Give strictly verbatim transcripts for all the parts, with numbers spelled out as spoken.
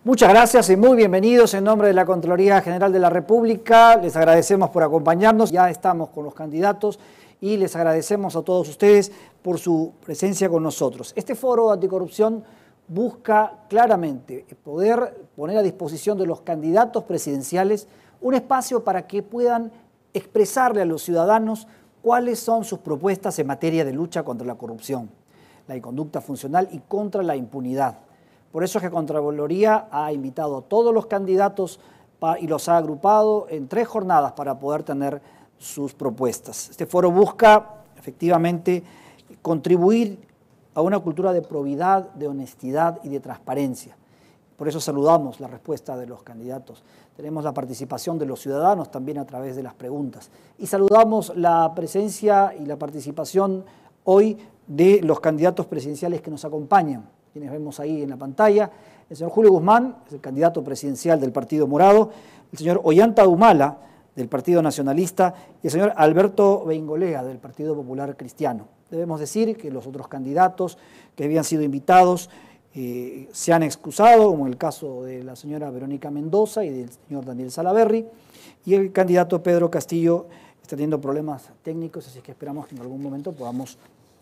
Muchas gracias y muy bienvenidos en nombre de la Contraloría General de la República. Les agradecemos por acompañarnos. Ya estamos con los candidatos y les agradecemos a todos ustedes por su presencia con nosotros. Este foro anticorrupción busca claramente poder poner a disposición de los candidatos presidenciales un espacio para que puedan expresarle a los ciudadanos cuáles son sus propuestas en materia de lucha contra la corrupción, la inconducta funcional y contra la impunidad. Por eso es que Contraloría ha invitado a todos los candidatos y los ha agrupado en tres jornadas para poder tener sus propuestas. Este foro busca efectivamente contribuir a una cultura de probidad, de honestidad y de transparencia. Por eso saludamos la respuesta de los candidatos. Tenemos la participación de los ciudadanos también a través de las preguntas. Y saludamos la presencia y la participación hoy de los candidatos presidenciales que nos acompañan, quienes vemos ahí en la pantalla. El señor Julio Guzmán, es el candidato presidencial del Partido Morado, el señor Ollanta Humala, del Partido Nacionalista, y el señor Alberto Beingolea, del Partido Popular Cristiano. Debemos decir que los otros candidatos que habían sido invitados eh, se han excusado, como el caso de la señora Verónica Mendoza y del señor Daniel Salaverry, y el candidato Pedro Castillo está teniendo problemas técnicos, así que esperamos que en algún momento podamos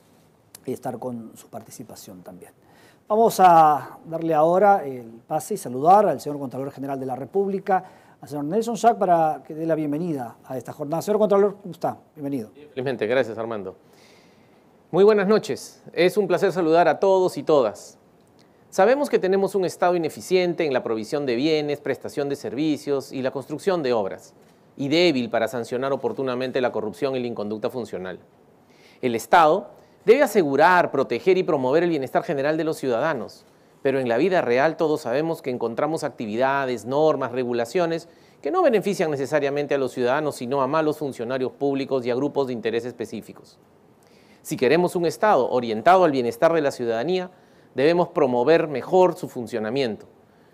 estar con su participación también. Vamos a darle ahora el pase y saludar al señor Contralor General de la República, al señor Nelson Schack, para que dé la bienvenida a esta jornada. Señor Contralor, ¿cómo está? Bienvenido. Felizmente, gracias Armando. Muy buenas noches. Es un placer saludar a todos y todas. Sabemos que tenemos un Estado ineficiente en la provisión de bienes, prestación de servicios y la construcción de obras, y débil para sancionar oportunamente la corrupción y la inconducta funcional. El Estado debe asegurar, proteger y promover el bienestar general de los ciudadanos, pero en la vida real todos sabemos que encontramos actividades, normas, regulaciones que no benefician necesariamente a los ciudadanos, sino a malos funcionarios públicos y a grupos de interés específicos. Si queremos un Estado orientado al bienestar de la ciudadanía, debemos promover mejor su funcionamiento,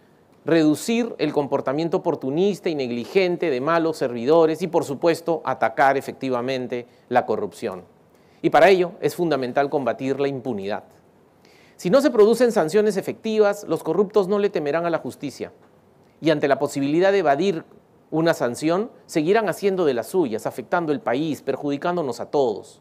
reducir el comportamiento oportunista y negligente de malos servidores y, por supuesto, atacar efectivamente la corrupción. Y para ello es fundamental combatir la impunidad. Si no se producen sanciones efectivas, los corruptos no le temerán a la justicia y ante la posibilidad de evadir una sanción, seguirán haciendo de las suyas, afectando el país, perjudicándonos a todos.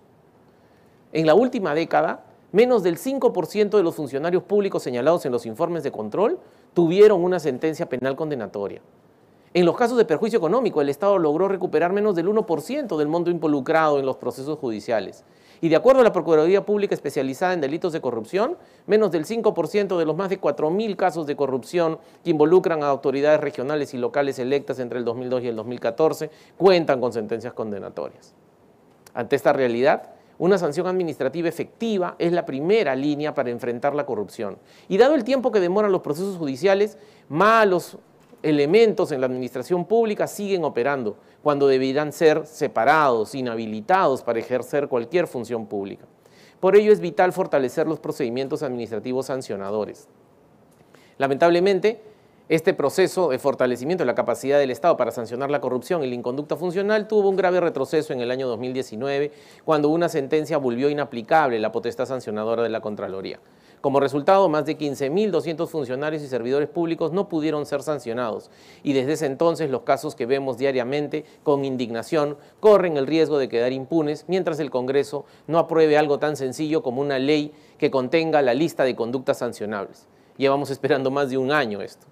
En la última década, menos del cinco por ciento de los funcionarios públicos señalados en los informes de control tuvieron una sentencia penal condenatoria. En los casos de perjuicio económico, el Estado logró recuperar menos del uno por ciento del monto involucrado en los procesos judiciales. Y de acuerdo a la Procuraduría Pública Especializada en Delitos de Corrupción, menos del cinco por ciento de los más de cuatro mil casos de corrupción que involucran a autoridades regionales y locales electas entre el dos mil dos y el dos mil catorce cuentan con sentencias condenatorias. Ante esta realidad, una sanción administrativa efectiva es la primera línea para enfrentar la corrupción. Y dado el tiempo que demoran los procesos judiciales, malos elementos en la administración pública siguen operando cuando deberán ser separados, inhabilitados para ejercer cualquier función pública. Por ello es vital fortalecer los procedimientos administrativos sancionadores. Lamentablemente, este proceso de fortalecimiento de la capacidad del Estado para sancionar la corrupción y la inconducta funcional tuvo un grave retroceso en el año dos mil diecinueve, cuando una sentencia volvió inaplicable la potestad sancionadora de la Contraloría. Como resultado, más de quince mil doscientos funcionarios y servidores públicos no pudieron ser sancionados y desde ese entonces los casos que vemos diariamente con indignación corren el riesgo de quedar impunes mientras el Congreso no apruebe algo tan sencillo como una ley que contenga la lista de conductas sancionables. Llevamos esperando más de un año esto.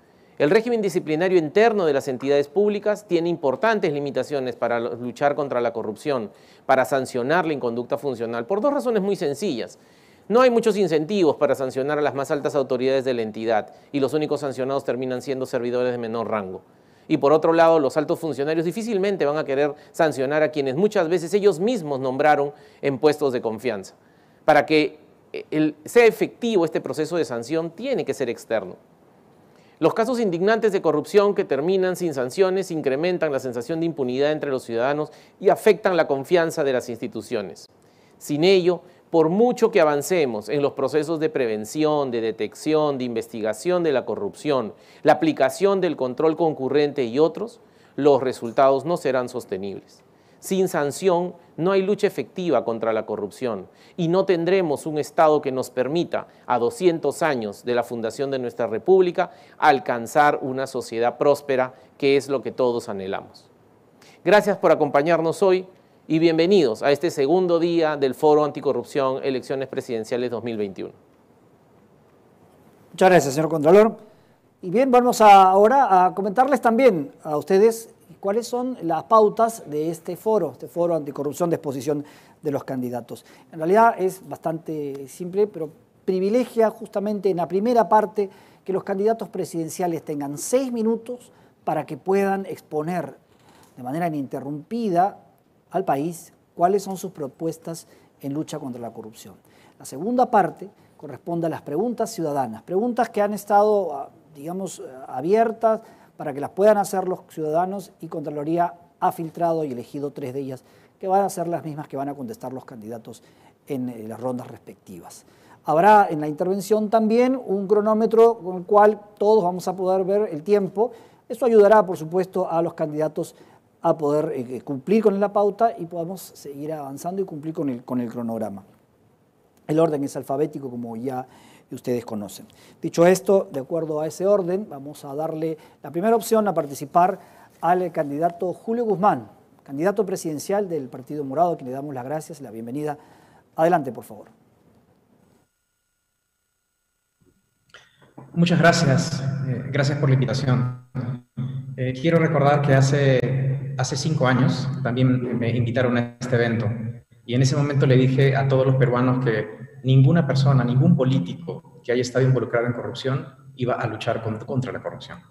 El régimen disciplinario interno de las entidades públicas tiene importantes limitaciones para luchar contra la corrupción, para sancionar la inconducta funcional, por dos razones muy sencillas. No hay muchos incentivos para sancionar a las más altas autoridades de la entidad y los únicos sancionados terminan siendo servidores de menor rango. Y por otro lado, los altos funcionarios difícilmente van a querer sancionar a quienes muchas veces ellos mismos nombraron en puestos de confianza. Para que el, sea efectivo este proceso de sanción, tiene que ser externo. Los casos indignantes de corrupción que terminan sin sanciones incrementan la sensación de impunidad entre los ciudadanos y afectan la confianza de las instituciones. Sin ello, por mucho que avancemos en los procesos de prevención, de detección, de investigación de la corrupción, la aplicación del control concurrente y otros, los resultados no serán sostenibles. Sin sanción no hay lucha efectiva contra la corrupción y no tendremos un Estado que nos permita, a doscientos años de la fundación de nuestra República, alcanzar una sociedad próspera, que es lo que todos anhelamos. Gracias por acompañarnos hoy y bienvenidos a este segundo día del Foro Anticorrupción Elecciones Presidenciales dos mil veintiuno. Muchas gracias, señor Contralor. Y bien, vamos a, ahora a comentarles también a ustedes cuáles son las pautas de este foro, este foro anticorrupción de exposición de los candidatos. En realidad es bastante simple, pero privilegia justamente en la primera parte que los candidatos presidenciales tengan seis minutos para que puedan exponer de manera ininterrumpida al país cuáles son sus propuestas en lucha contra la corrupción. La segunda parte corresponde a las preguntas ciudadanas, preguntas que han estado, digamos, abiertas para que las puedan hacer los ciudadanos, y Contraloría ha filtrado y elegido tres de ellas que van a ser las mismas que van a contestar los candidatos en las rondas respectivas. Habrá en la intervención también un cronómetro con el cual todos vamos a poder ver el tiempo. Esto ayudará, por supuesto, a los candidatos a poder eh, cumplir con la pauta y podamos seguir avanzando y cumplir con el, con el cronograma. El orden es alfabético, como ya ustedes conocen. Dicho esto, de acuerdo a ese orden, vamos a darle la primera opción a participar al candidato Julio Guzmán, candidato presidencial del Partido Morado, a quien le damos las gracias y la bienvenida. Adelante, por favor. Muchas gracias. Eh, gracias por la invitación. Eh, quiero recordar que hace, hace cinco años también me invitaron a este evento, y en ese momento le dije a todos los peruanos que ninguna persona, ningún político que haya estado involucrado en corrupción iba a luchar contra la corrupción.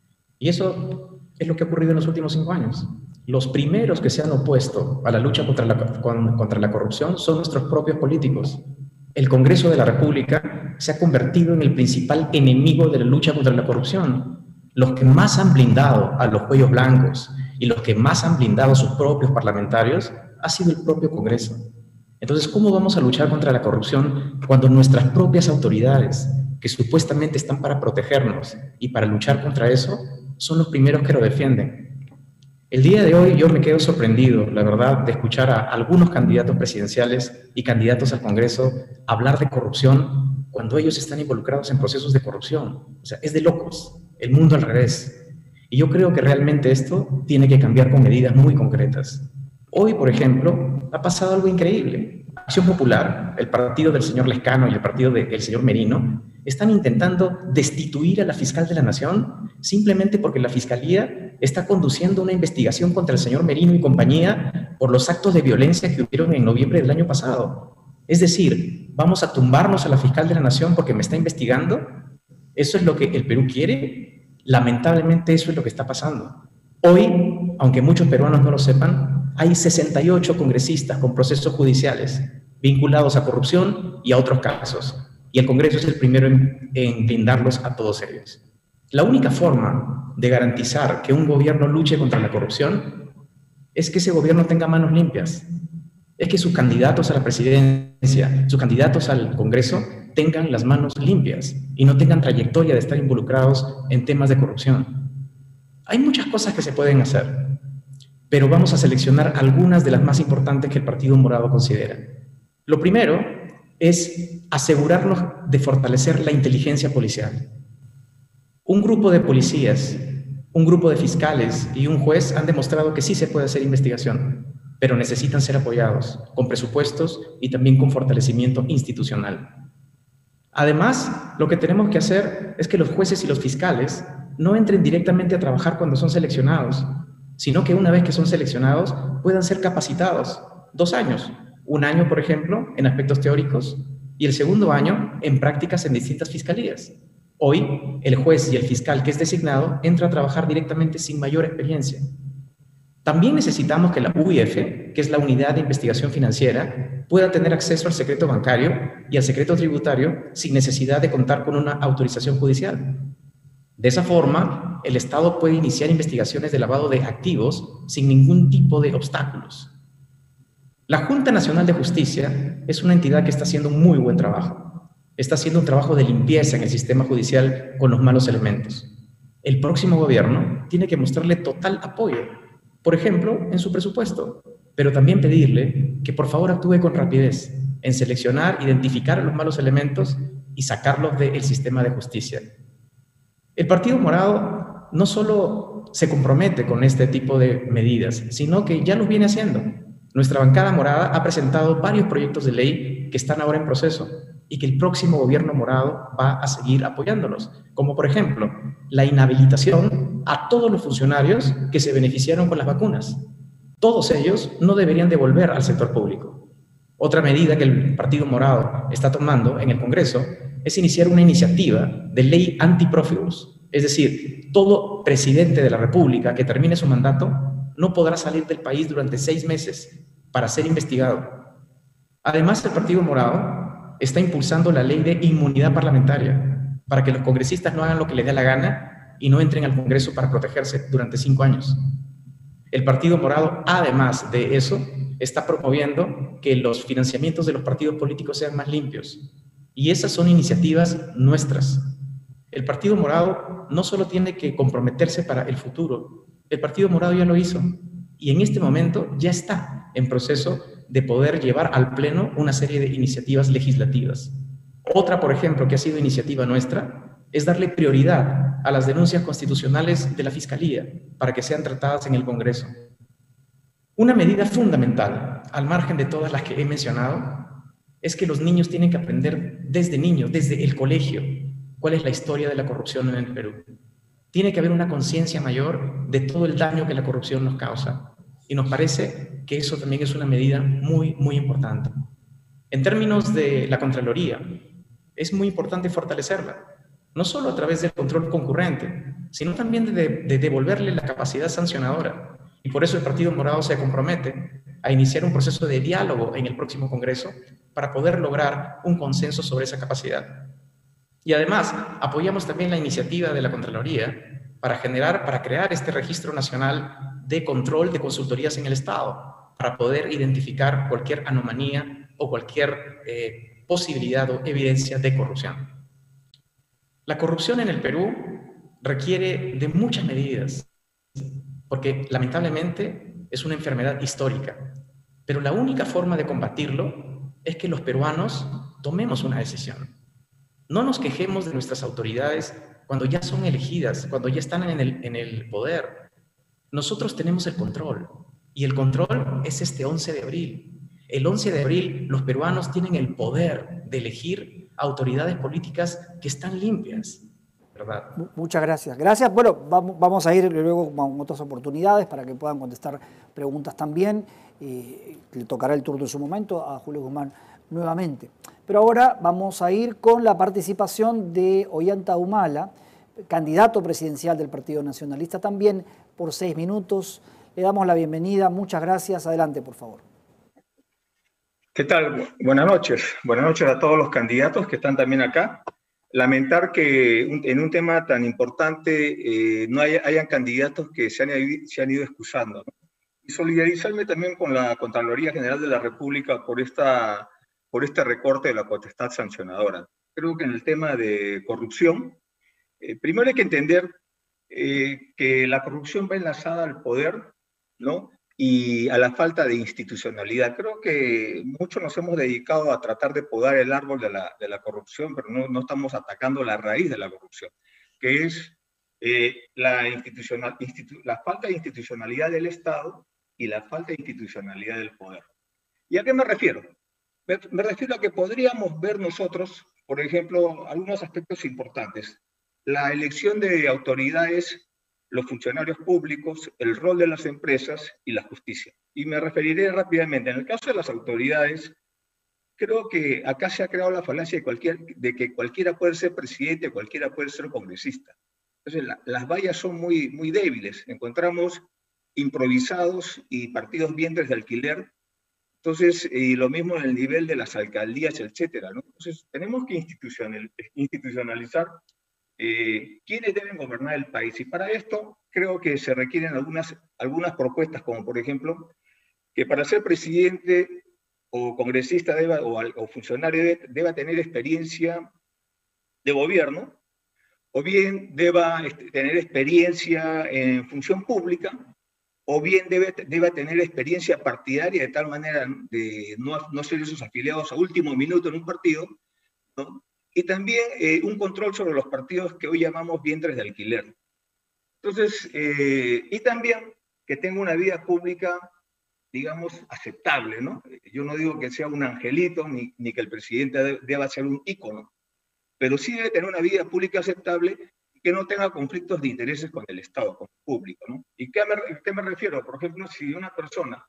Y eso es lo que ha ocurrido en los últimos cinco años. Los primeros que se han opuesto a la lucha contra la, contra la corrupción son nuestros propios políticos. El Congreso de la República se ha convertido en el principal enemigo de la lucha contra la corrupción. Los que más han blindado a los cuellos blancos y los que más han blindado a sus propios parlamentarios ha sido el propio Congreso. Entonces, ¿cómo vamos a luchar contra la corrupción cuando nuestras propias autoridades, que supuestamente están para protegernos y para luchar contra eso, son los primeros que lo defienden? El día de hoy yo me quedo sorprendido, la verdad, de escuchar a algunos candidatos presidenciales y candidatos al Congreso hablar de corrupción cuando ellos están involucrados en procesos de corrupción. O sea, es de locos, el mundo al revés. Y yo creo que realmente esto tiene que cambiar con medidas muy concretas. Hoy, por ejemplo, ha pasado algo increíble. Acción Popular, el partido del señor Lescano y el partido del señor Merino, están intentando destituir a la fiscal de la Nación simplemente porque la Fiscalía está conduciendo una investigación contra el señor Merino y compañía por los actos de violencia que hubieron en noviembre del año pasado. Es decir, ¿vamos a tumbarnos a la fiscal de la Nación porque me está investigando? ¿Eso es lo que el Perú quiere? Lamentablemente eso es lo que está pasando. Hoy, aunque muchos peruanos no lo sepan, hay sesenta y ocho congresistas con procesos judiciales vinculados a corrupción y a otros casos, y el Congreso es el primero en, en blindarlos a todos ellos. La única forma de garantizar que un gobierno luche contra la corrupción es que ese gobierno tenga manos limpias, es que sus candidatos a la presidencia, sus candidatos al Congreso tengan las manos limpias y no tengan trayectoria de estar involucrados en temas de corrupción. Hay muchas cosas que se pueden hacer, pero vamos a seleccionar algunas de las más importantes que el Partido Morado considera. Lo primero es asegurarnos de fortalecer la inteligencia policial. Un grupo de policías, un grupo de fiscales y un juez han demostrado que sí se puede hacer investigación, pero necesitan ser apoyados con presupuestos y también con fortalecimiento institucional. Además, lo que tenemos que hacer es que los jueces y los fiscales no entren directamente a trabajar cuando son seleccionados, sino que una vez que son seleccionados puedan ser capacitados dos años. Un año, por ejemplo, en aspectos teóricos y el segundo año en prácticas en distintas fiscalías. Hoy, el juez y el fiscal que es designado entra a trabajar directamente sin mayor experiencia. También necesitamos que la U I F, que es la Unidad de Investigación Financiera, pueda tener acceso al secreto bancario y al secreto tributario sin necesidad de contar con una autorización judicial. De esa forma, el Estado puede iniciar investigaciones de lavado de activos sin ningún tipo de obstáculos. La Junta Nacional de Justicia es una entidad que está haciendo un muy buen trabajo. Está haciendo un trabajo de limpieza en el sistema judicial con los malos elementos. El próximo gobierno tiene que mostrarle total apoyo, por ejemplo, en su presupuesto. pero también pedirle que por favor actúe con rapidez en seleccionar, identificar los malos elementos y sacarlos del sistema de justicia. El Partido Morado no solo se compromete con este tipo de medidas, sino que ya lo viene haciendo. Nuestra bancada morada ha presentado varios proyectos de ley que están ahora en proceso y que el próximo gobierno morado va a seguir apoyándolos, como por ejemplo la inhabilitación a todos los funcionarios que se beneficiaron con las vacunas. Todos ellos no deberían devolver al sector público. Otra medida que el Partido Morado está tomando en el Congreso es iniciar una iniciativa de ley antiprófugos. Es decir, todo presidente de la República que termine su mandato no podrá salir del país durante seis meses para ser investigado. Además, el Partido Morado está impulsando la ley de inmunidad parlamentaria para que los congresistas no hagan lo que les dé la gana y no entren al Congreso para protegerse durante cinco años. El Partido Morado, además de eso, está promoviendo que los financiamientos de los partidos políticos sean más limpios. Y esas son iniciativas nuestras. El Partido Morado no solo tiene que comprometerse para el futuro, el Partido Morado ya lo hizo. Y en este momento ya está en proceso de poder llevar al Pleno una serie de iniciativas legislativas. Otra, por ejemplo, que ha sido iniciativa nuestra, es darle prioridad a las denuncias constitucionales de la Fiscalía para que sean tratadas en el Congreso. Una medida fundamental, al margen de todas las que he mencionado, es que los niños tienen que aprender desde niños, desde el colegio, cuál es la historia de la corrupción en el Perú. Tiene que haber una conciencia mayor de todo el daño que la corrupción nos causa. Y nos parece que eso también es una medida muy, muy importante. En términos de la Contraloría, es muy importante fortalecerla, no solo a través del control concurrente, sino también de, de devolverle la capacidad sancionadora. Y por eso el Partido Morado se compromete a iniciar un proceso de diálogo en el próximo Congreso para poder lograr un consenso sobre esa capacidad. Y además, apoyamos también la iniciativa de la Contraloría para generar, para crear este Registro Nacional de Control de Consultorías en el Estado, para poder identificar cualquier anomalía o cualquier eh, posibilidad o evidencia de corrupción. La corrupción en el Perú requiere de muchas medidas, porque lamentablemente es una enfermedad histórica, pero la única forma de combatirlo es que los peruanos tomemos una decisión. No nos quejemos de nuestras autoridades cuando ya son elegidas, cuando ya están en el, en el poder. Nosotros tenemos el control, y el control es este once de abril. El once de abril los peruanos tienen el poder de elegir autoridades políticas que están limpias, ¿verdad? Muchas gracias. Gracias. Bueno, vamos, vamos a ir luego con otras oportunidades para que puedan contestar preguntas también. Eh, le tocará el turno en su momento a Julio Guzmán nuevamente. Pero ahora vamos a ir con la participación de Ollanta Humala, candidato presidencial del Partido Nacionalista, también por seis minutos. Le damos la bienvenida. Muchas gracias. Adelante, por favor. ¿Qué tal? Buenas noches. Buenas noches a todos los candidatos que están también acá. Lamentar que en un tema tan importante eh, no hay, hayan candidatos que se han, se han ido excusando, ¿no? Y solidarizarme también con la Contraloría General de la República por, esta, por este recorte de la potestad sancionadora. Creo que en el tema de corrupción, eh, primero hay que entender eh, que la corrupción va enlazada al poder, ¿no?, y a la falta de institucionalidad. Creo que muchos nos hemos dedicado a tratar de podar el árbol de la, de la corrupción, pero no, no estamos atacando la raíz de la corrupción, que es eh, la, institucional, institu, la falta de institucionalidad del Estado y la falta de institucionalidad del poder. ¿Y a qué me refiero? Me, me refiero a que podríamos ver nosotros, por ejemplo, algunos aspectos importantes. La elección de autoridades, los funcionarios públicos, el rol de las empresas y la justicia. Y me referiré rápidamente. En el caso de las autoridades, creo que acá se ha creado la falacia de, cualquier, de que cualquiera puede ser presidente, cualquiera puede ser congresista. Entonces, la, las vallas son muy, muy débiles. Encontramos improvisados y partidos vientres de alquiler. Entonces, y lo mismo en el nivel de las alcaldías, etcétera, ¿no? Entonces, tenemos que institucional, institucionalizar Eh, quiénes deben gobernar el país. Y para esto creo que se requieren algunas, algunas propuestas, como por ejemplo, que para ser presidente o congresista deba, o, o funcionario deba, deba tener experiencia de gobierno, o bien deba este, tener experiencia en función pública, o bien debe, debe tener experiencia partidaria de tal manera de no, no ser esos afiliados a último minuto en un partido, ¿no? Y también eh, un control sobre los partidos que hoy llamamos vientres de alquiler. Entonces, eh, y también que tenga una vida pública, digamos, aceptable, ¿no? Yo no digo que sea un angelito, ni, ni que el presidente de, deba ser un ícono, pero sí debe tener una vida pública aceptable y que no tenga conflictos de intereses con el Estado, con el público, ¿no? ¿Y qué me, qué me refiero? Por ejemplo, si una persona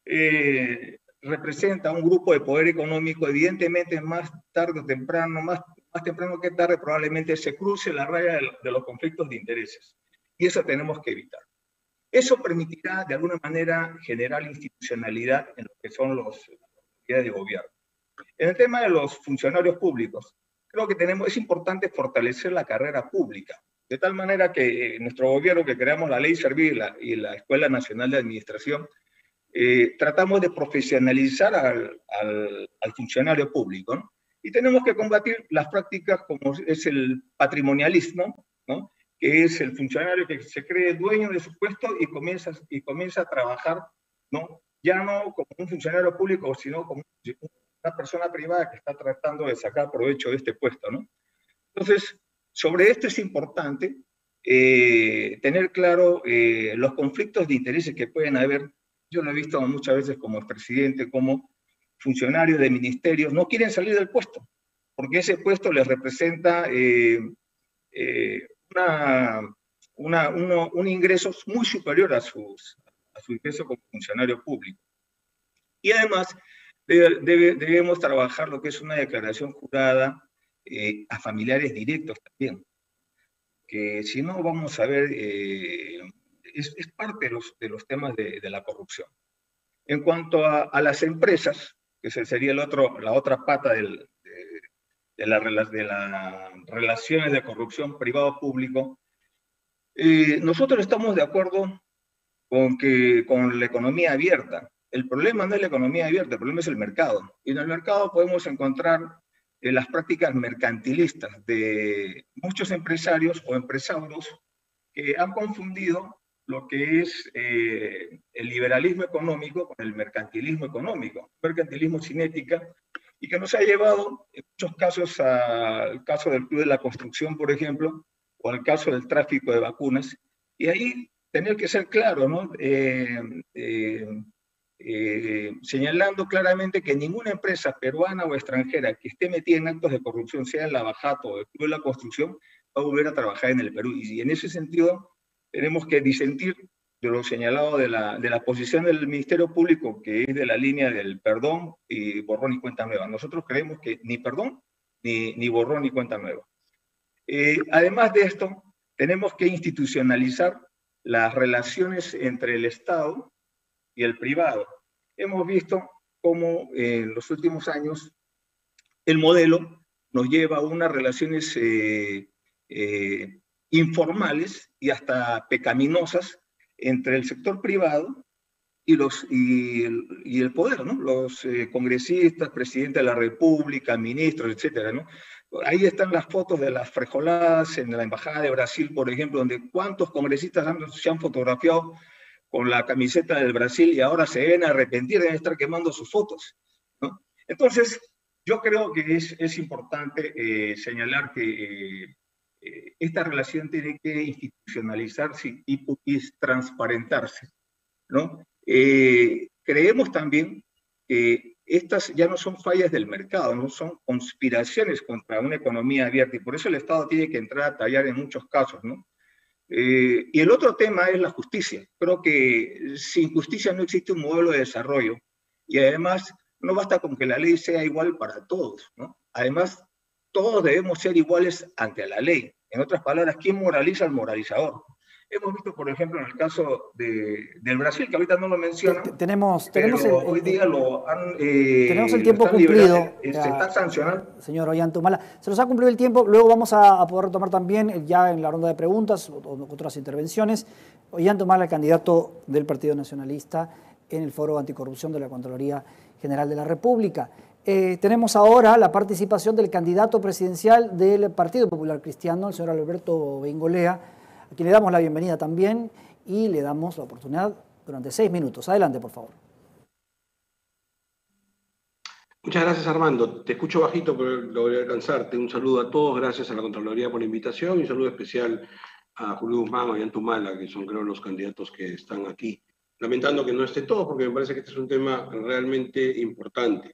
eh, representa un grupo de poder económico, evidentemente más tarde o temprano, más, más temprano que tarde, probablemente se cruce la raya de, de los conflictos de intereses. Y eso tenemos que evitar. Eso permitirá, de alguna manera, generar institucionalidad en lo que son los unidades de gobierno. En el tema de los funcionarios públicos, creo que tenemos, es importante fortalecer la carrera pública, de tal manera que eh, nuestro gobierno, que creamos la Ley Servir y la, y la Escuela Nacional de Administración, eh, tratamos de profesionalizar al, al, al funcionario público, ¿no? Y tenemos que combatir las prácticas como es el patrimonialismo, ¿no? Que es el funcionario que se cree dueño de su puesto y comienza, y comienza a trabajar, ¿no? Ya no como un funcionario público, sino como una persona privada que está tratando de sacar provecho de este puesto, ¿no? Entonces, sobre esto es importante eh, tener claro eh, los conflictos de intereses que pueden haber. Yo lo he visto muchas veces como expresidente, como funcionarios de ministerios no quieren salir del puesto, porque ese puesto les representa eh, eh, una, una, uno, un ingreso muy superior a, sus, a su ingreso como funcionario público. Y además, debe, debe, debemos trabajar lo que es una declaración jurada eh, a familiares directos también, que si no vamos a ver, eh, es, es parte de los, de los temas de, de la corrupción. En cuanto a, a las empresas, que sería el otro, la otra pata del, de, de las de la relaciones de corrupción privado-público, eh, nosotros estamos de acuerdo con, que, con la economía abierta. El problema no es la economía abierta, el problema es el mercado. Y en el mercado podemos encontrar eh, las prácticas mercantilistas de muchos empresarios o empresarios que han confundido lo que es eh, el liberalismo económico con el mercantilismo económico, mercantilismo sin ética, y que nos ha llevado en muchos casos al caso del Club de la Construcción, por ejemplo, o al caso del tráfico de vacunas, y ahí tener que ser claro, ¿no? Eh, eh, eh, señalando claramente que ninguna empresa peruana o extranjera que esté metida en actos de corrupción, sea en la Bajato o el Club de la Construcción, va a volver a trabajar en el Perú. Y en ese sentido tenemos que disentir de lo señalado de la, de la posición del Ministerio Público, que es de la línea del perdón y borrón y cuenta nueva. Nosotros creemos que ni perdón, ni, ni borrón ni cuenta nueva. Eh, además de esto, tenemos que institucionalizar las relaciones entre el Estado y el privado. Hemos visto cómo eh, en los últimos años el modelo nos lleva a unas relaciones eh, eh, informales y hasta pecaminosas entre el sector privado y, los, y, el, y el poder, ¿no? Los eh, congresistas, presidente de la República, ministros, etcétera, ¿no? Ahí están las fotos de las frijoladas en la Embajada de Brasil, por ejemplo, donde cuántos congresistas han, se han fotografiado con la camiseta del Brasil y ahora se deben arrepentir, deben estar quemando sus fotos, ¿no? Entonces, yo creo que es, es importante eh, señalar que eh, eh, esta relación tiene que institucionalizarse y, y transparentarse, ¿no? Eh, creemos también que estas ya no son fallas del mercado, no son conspiraciones contra una economía abierta, y por eso el Estado tiene que entrar a tallar en muchos casos, ¿no? Eh, y el otro tema es la justicia. Creo que sin justicia no existe un modelo de desarrollo, y además no basta con que la ley sea igual para todos, ¿no? Además, todos debemos ser iguales ante la ley. En otras palabras, ¿quién moraliza al moralizador? Hemos visto, por ejemplo, en el caso de, del Brasil, que ahorita no lo mencionan, tenemos, tenemos pero el, hoy día lo han... Eh, tenemos el tiempo cumplido. Se está sancionando. Señor Ollantumala, se nos ha cumplido el tiempo, luego vamos a, a poder retomar también ya en la ronda de preguntas o, o otras intervenciones. Ollantumala, el candidato del Partido Nacionalista en el Foro Anticorrupción de la Contraloría General de la República. Eh, tenemos ahora la participación del candidato presidencial del Partido Popular Cristiano, el señor Alberto Bengolea, a quien le damos la bienvenida también y le damos la oportunidad durante seis minutos. Adelante, por favor. Muchas gracias, Armando. Te escucho bajito, pero logré alcanzarte. Un saludo a todos, gracias a la Contraloría por la invitación y un saludo especial a Julio Guzmán, a Ollantumala, que son creo los candidatos que están aquí. Lamentando que no estén todos, porque me parece que este es un tema realmente importante.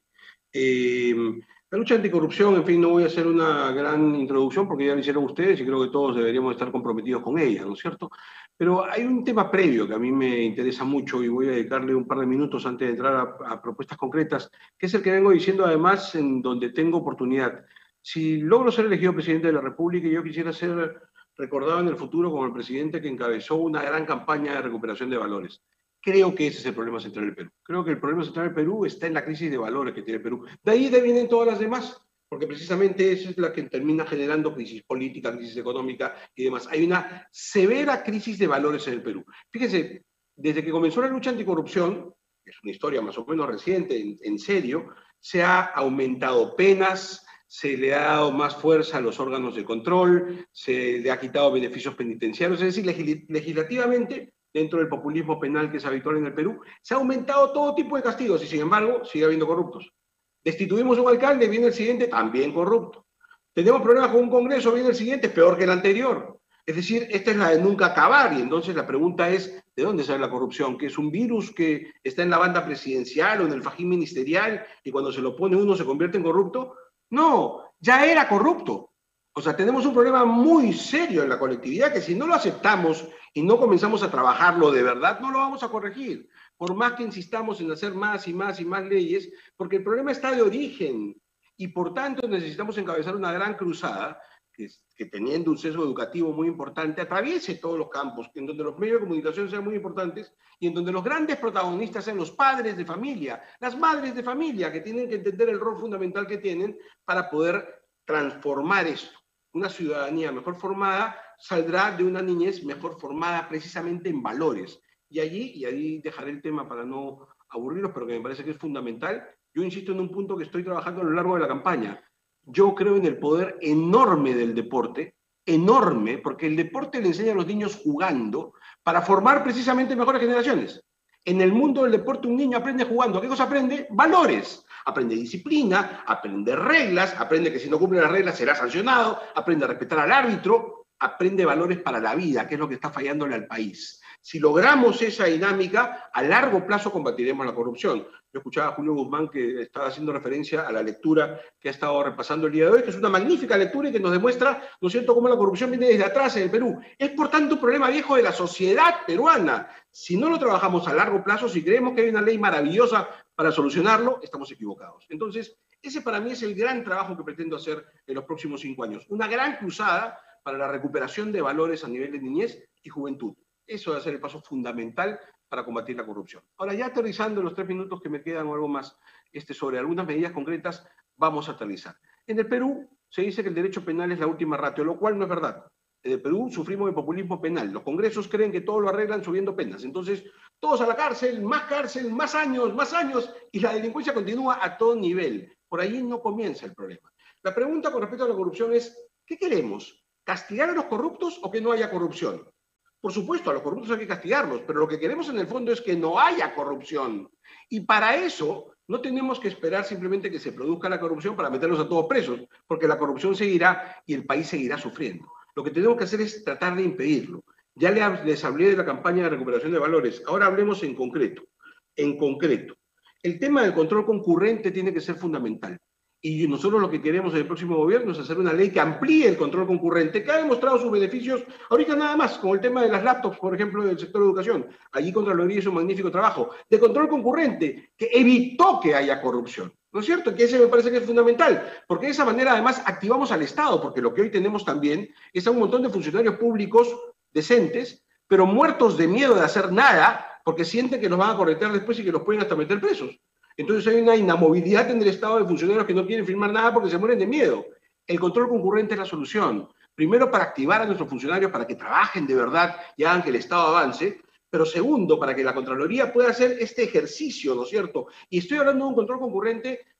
Eh, la lucha anticorrupción, en fin, no voy a hacer una gran introducción porque ya lo hicieron ustedes y creo que todos deberíamos estar comprometidos con ella, ¿no es cierto? Pero hay un tema previo que a mí me interesa mucho y voy a dedicarle un par de minutos antes de entrar a, a propuestas concretas, que es el que vengo diciendo además en donde tengo oportunidad. Si logro ser elegido presidente de la República, yo quisiera ser recordado en el futuro como el presidente que encabezó una gran campaña de recuperación de valores. Creo que ese es el problema central del Perú. Creo que el problema central del Perú está en la crisis de valores que tiene el Perú. De ahí vienen todas las demás, porque precisamente esa es la que termina generando crisis política, crisis económica y demás. Hay una severa crisis de valores en el Perú. Fíjense, desde que comenzó la lucha anticorrupción, que es una historia más o menos reciente, en, en serio, se ha aumentado penas, se le ha dado más fuerza a los órganos de control, se le ha quitado beneficios penitenciarios, es decir, legis legislativamente, dentro del populismo penal que es habitual en el Perú, se ha aumentado todo tipo de castigos y sin embargo sigue habiendo corruptos. Destituimos a un alcalde, viene el siguiente, también corrupto. Tenemos problemas con un congreso, viene el siguiente, peor que el anterior. Es decir, esta es la de nunca acabar y entonces la pregunta es, ¿de dónde sale la corrupción? ¿Que es un virus que está en la banda presidencial o en el fajín ministerial y cuando se lo pone uno se convierte en corrupto? No, ya era corrupto. O sea, tenemos un problema muy serio en la colectividad que si no lo aceptamos y no comenzamos a trabajarlo de verdad, no lo vamos a corregir. Por más que insistamos en hacer más y más y más leyes, porque el problema está de origen y por tanto necesitamos encabezar una gran cruzada que, que teniendo un sesgo educativo muy importante, atraviese todos los campos, en donde los medios de comunicación sean muy importantes y en donde los grandes protagonistas sean los padres de familia, las madres de familia, que tienen que entender el rol fundamental que tienen para poder transformar esto. Una ciudadanía mejor formada saldrá de una niñez mejor formada precisamente en valores. Y allí, y ahí dejaré el tema para no aburrirlos, pero que me parece que es fundamental, yo insisto en un punto que estoy trabajando a lo largo de la campaña. Yo creo en el poder enorme del deporte, enorme, porque el deporte le enseña a los niños jugando para formar precisamente mejores generaciones. En el mundo del deporte un niño aprende jugando. ¿Qué cosa aprende? Valores. Aprende disciplina, aprende reglas, aprende que si no cumple las reglas será sancionado, aprende a respetar al árbitro, aprende valores para la vida, que es lo que está fallándole al país. Si logramos esa dinámica, a largo plazo combatiremos la corrupción. Yo escuchaba a Julio Guzmán que estaba haciendo referencia a la lectura que ha estado repasando el día de hoy, que es una magnífica lectura y que nos demuestra, ¿no es cierto?, cómo la corrupción viene desde atrás en el Perú. Es, por tanto, un problema viejo de la sociedad peruana. Si no lo trabajamos a largo plazo, si creemos que hay una ley maravillosa para solucionarlo, estamos equivocados. Entonces, ese para mí es el gran trabajo que pretendo hacer en los próximos cinco años. Una gran cruzada para la recuperación de valores a nivel de niñez y juventud. Eso va a ser el paso fundamental para combatir la corrupción. Ahora, ya aterrizando en los tres minutos que me quedan o algo más, este, sobre algunas medidas concretas, vamos a aterrizar. En el Perú se dice que el derecho penal es la última ratio, lo cual no es verdad. En el Perú sufrimos de populismo penal. Los congresos creen que todo lo arreglan subiendo penas. Entonces, todos a la cárcel, más cárcel, más años, más años, y la delincuencia continúa a todo nivel. Por ahí no comienza el problema. La pregunta con respecto a la corrupción es, ¿qué queremos? ¿Castigar a los corruptos o que no haya corrupción? Por supuesto, a los corruptos hay que castigarlos, pero lo que queremos en el fondo es que no haya corrupción. Y para eso no tenemos que esperar simplemente que se produzca la corrupción para meterlos a todos presos, porque la corrupción seguirá y el país seguirá sufriendo. Lo que tenemos que hacer es tratar de impedirlo. Ya les hablé de la campaña de recuperación de valores. Ahora hablemos en concreto. En concreto, el tema del control concurrente tiene que ser fundamental. Y nosotros lo que queremos en el próximo gobierno es hacer una ley que amplíe el control concurrente, que ha demostrado sus beneficios, ahorita nada más, como el tema de las laptops, por ejemplo, del sector de educación. Allí Contraloría hizo un magnífico trabajo. De control concurrente, que evitó que haya corrupción. ¿No es cierto? Que ese me parece que es fundamental, porque de esa manera además activamos al Estado, porque lo que hoy tenemos también es a un montón de funcionarios públicos decentes, pero muertos de miedo de hacer nada, porque sienten que los van a corretear después y que los pueden hasta meter presos. Entonces hay una inamovilidad en el Estado de funcionarios que no quieren firmar nada porque se mueren de miedo. El control concurrente es la solución. Primero, para activar a nuestros funcionarios para que trabajen de verdad y hagan que el Estado avance, pero segundo, para que la Contraloría pueda hacer este ejercicio, ¿no es cierto? Y estoy hablando de un control concurrente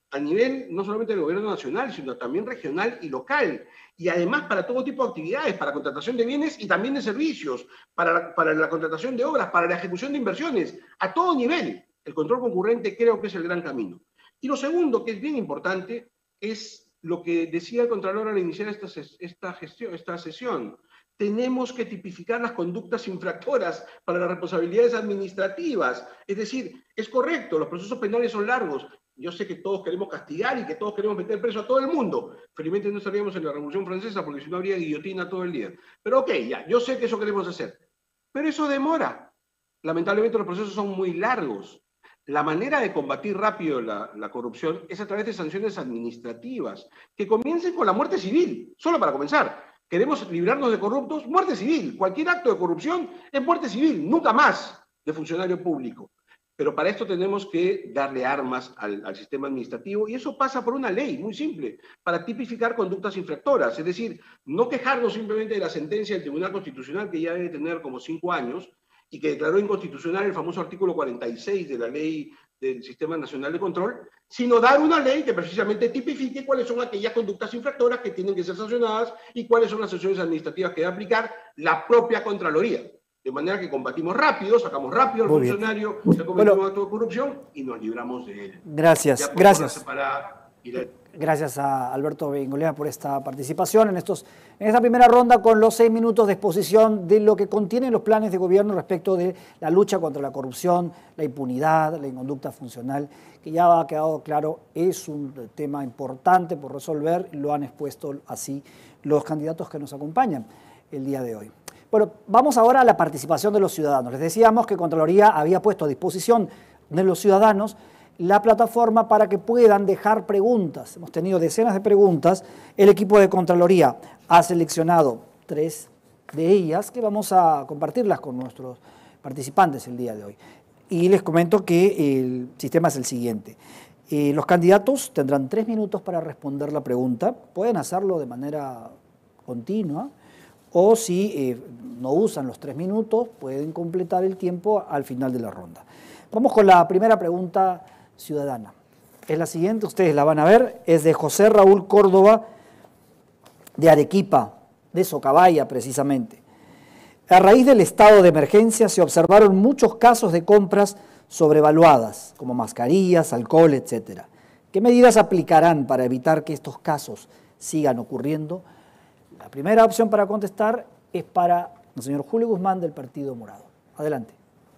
a nivel no solamente del gobierno nacional, sino también regional y local. Y además para todo tipo de actividades, para contratación de bienes y también de servicios, para la, para la contratación de obras, para la ejecución de inversiones, a todo nivel. El control concurrente creo que es el gran camino. Y lo segundo, que es bien importante, es lo que decía el Contralor al iniciar esta, esta, gestión, esta sesión. Tenemos que tipificar las conductas infractoras para las responsabilidades administrativas. Es decir, es correcto, los procesos penales son largos. Yo sé que todos queremos castigar y que todos queremos meter preso a todo el mundo. Felizmente no estaríamos en la Revolución Francesa porque si no habría guillotina todo el día. Pero ok, ya, yo sé que eso queremos hacer. Pero eso demora. Lamentablemente los procesos son muy largos. La manera de combatir rápido la, la corrupción es a través de sanciones administrativas, que comiencen con la muerte civil, solo para comenzar. Queremos librarnos de corruptos, muerte civil. Cualquier acto de corrupción es muerte civil, nunca más de funcionario público. Pero para esto tenemos que darle armas al, al sistema administrativo y eso pasa por una ley muy simple, para tipificar conductas infractoras. Es decir, no quejarnos simplemente de la sentencia del Tribunal Constitucional, que ya debe tener como cinco años, y que declaró inconstitucional el famoso artículo cuarenta y seis de la Ley del Sistema Nacional de Control, sino dar una ley que precisamente tipifique cuáles son aquellas conductas infractoras que tienen que ser sancionadas y cuáles son las sanciones administrativas que debe aplicar la propia Contraloría. De manera que combatimos rápido, sacamos rápido al funcionario que ha cometido un acto de corrupción y nos libramos de él. Gracias, gracias. Para ir a... Gracias a Alberto Bengolea por esta participación en, estos, en esta primera ronda con los seis minutos de exposición de lo que contienen los planes de gobierno respecto de la lucha contra la corrupción, la impunidad, la inconducta funcional, que ya ha quedado claro es un tema importante por resolver, lo han expuesto así los candidatos que nos acompañan el día de hoy. Bueno, vamos ahora a la participación de los ciudadanos. Les decíamos que Contraloría había puesto a disposición de los ciudadanos la plataforma para que puedan dejar preguntas. Hemos tenido decenas de preguntas. El equipo de Contraloría ha seleccionado tres de ellas que vamos a compartirlas con nuestros participantes el día de hoy. Y les comento que el sistema es el siguiente. Eh, los candidatos tendrán tres minutos para responder la pregunta. Pueden hacerlo de manera continua o si eh, no usan los tres minutos, pueden completar el tiempo al final de la ronda. Vamos con la primera pregunta ciudadana. Es la siguiente, ustedes la van a ver, es de José Raúl Córdoba, de Arequipa, de Socabaya precisamente. A raíz del estado de emergencia se observaron muchos casos de compras sobrevaluadas, como mascarillas, alcohol, etcétera. ¿Qué medidas aplicarán para evitar que estos casos sigan ocurriendo? La primera opción para contestar es para el señor Julio Guzmán del Partido Morado. Adelante.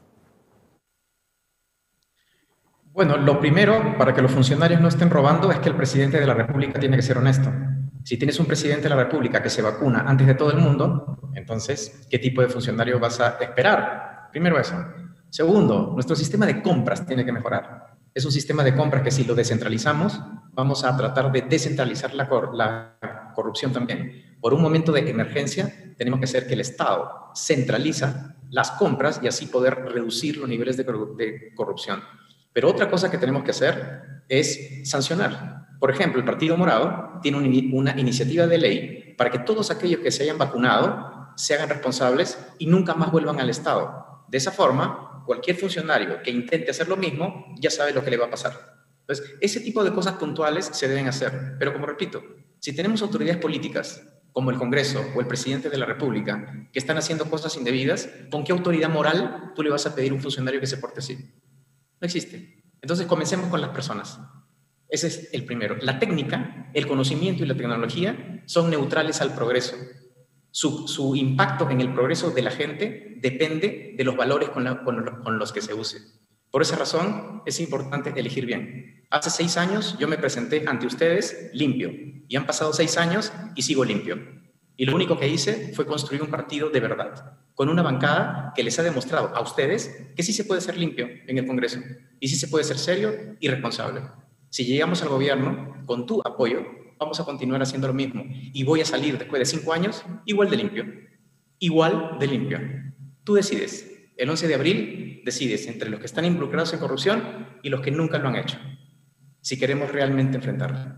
Bueno, lo primero, para que los funcionarios no estén robando, es que el presidente de la República tiene que ser honesto. Si tienes un presidente de la República que se vacuna antes de todo el mundo, entonces, ¿qué tipo de funcionario vas a esperar? Primero eso. Segundo, nuestro sistema de compras tiene que mejorar. Es un sistema de compras que si lo descentralizamos, vamos a tratar de descentralizar la, cor la corrupción también. Por un momento de emergencia, tenemos que hacer que el Estado centraliza las compras y así poder reducir los niveles de, cor de corrupción. Pero otra cosa que tenemos que hacer es sancionar. Por ejemplo, el Partido Morado tiene un, una iniciativa de ley para que todos aquellos que se hayan vacunado se hagan responsables y nunca más vuelvan al Estado. De esa forma, cualquier funcionario que intente hacer lo mismo ya sabe lo que le va a pasar. Entonces, ese tipo de cosas puntuales se deben hacer. Pero como repito, si tenemos autoridades políticas como el Congreso o el presidente de la República que están haciendo cosas indebidas, ¿con qué autoridad moral tú le vas a pedir a un funcionario que se porte así? No existe. Entonces comencemos con las personas. Ese es el primero. La técnica, el conocimiento y la tecnología son neutrales al progreso. Su, su impacto en el progreso de la gente depende de los valores con, la, con, con los que se use. Por esa razón es importante elegir bien. Hace seis años yo me presenté ante ustedes limpio y han pasado seis años y sigo limpio. Y lo único que hice fue construir un partido de verdad, con una bancada que les ha demostrado a ustedes que sí se puede ser limpio en el Congreso y sí se puede ser serio y responsable. Si llegamos al gobierno con tu apoyo, vamos a continuar haciendo lo mismo y voy a salir después de cinco años igual de limpio, igual de limpio. Tú decides. El once de abril decides entre los que están involucrados en corrupción y los que nunca lo han hecho, si queremos realmente enfrentarla.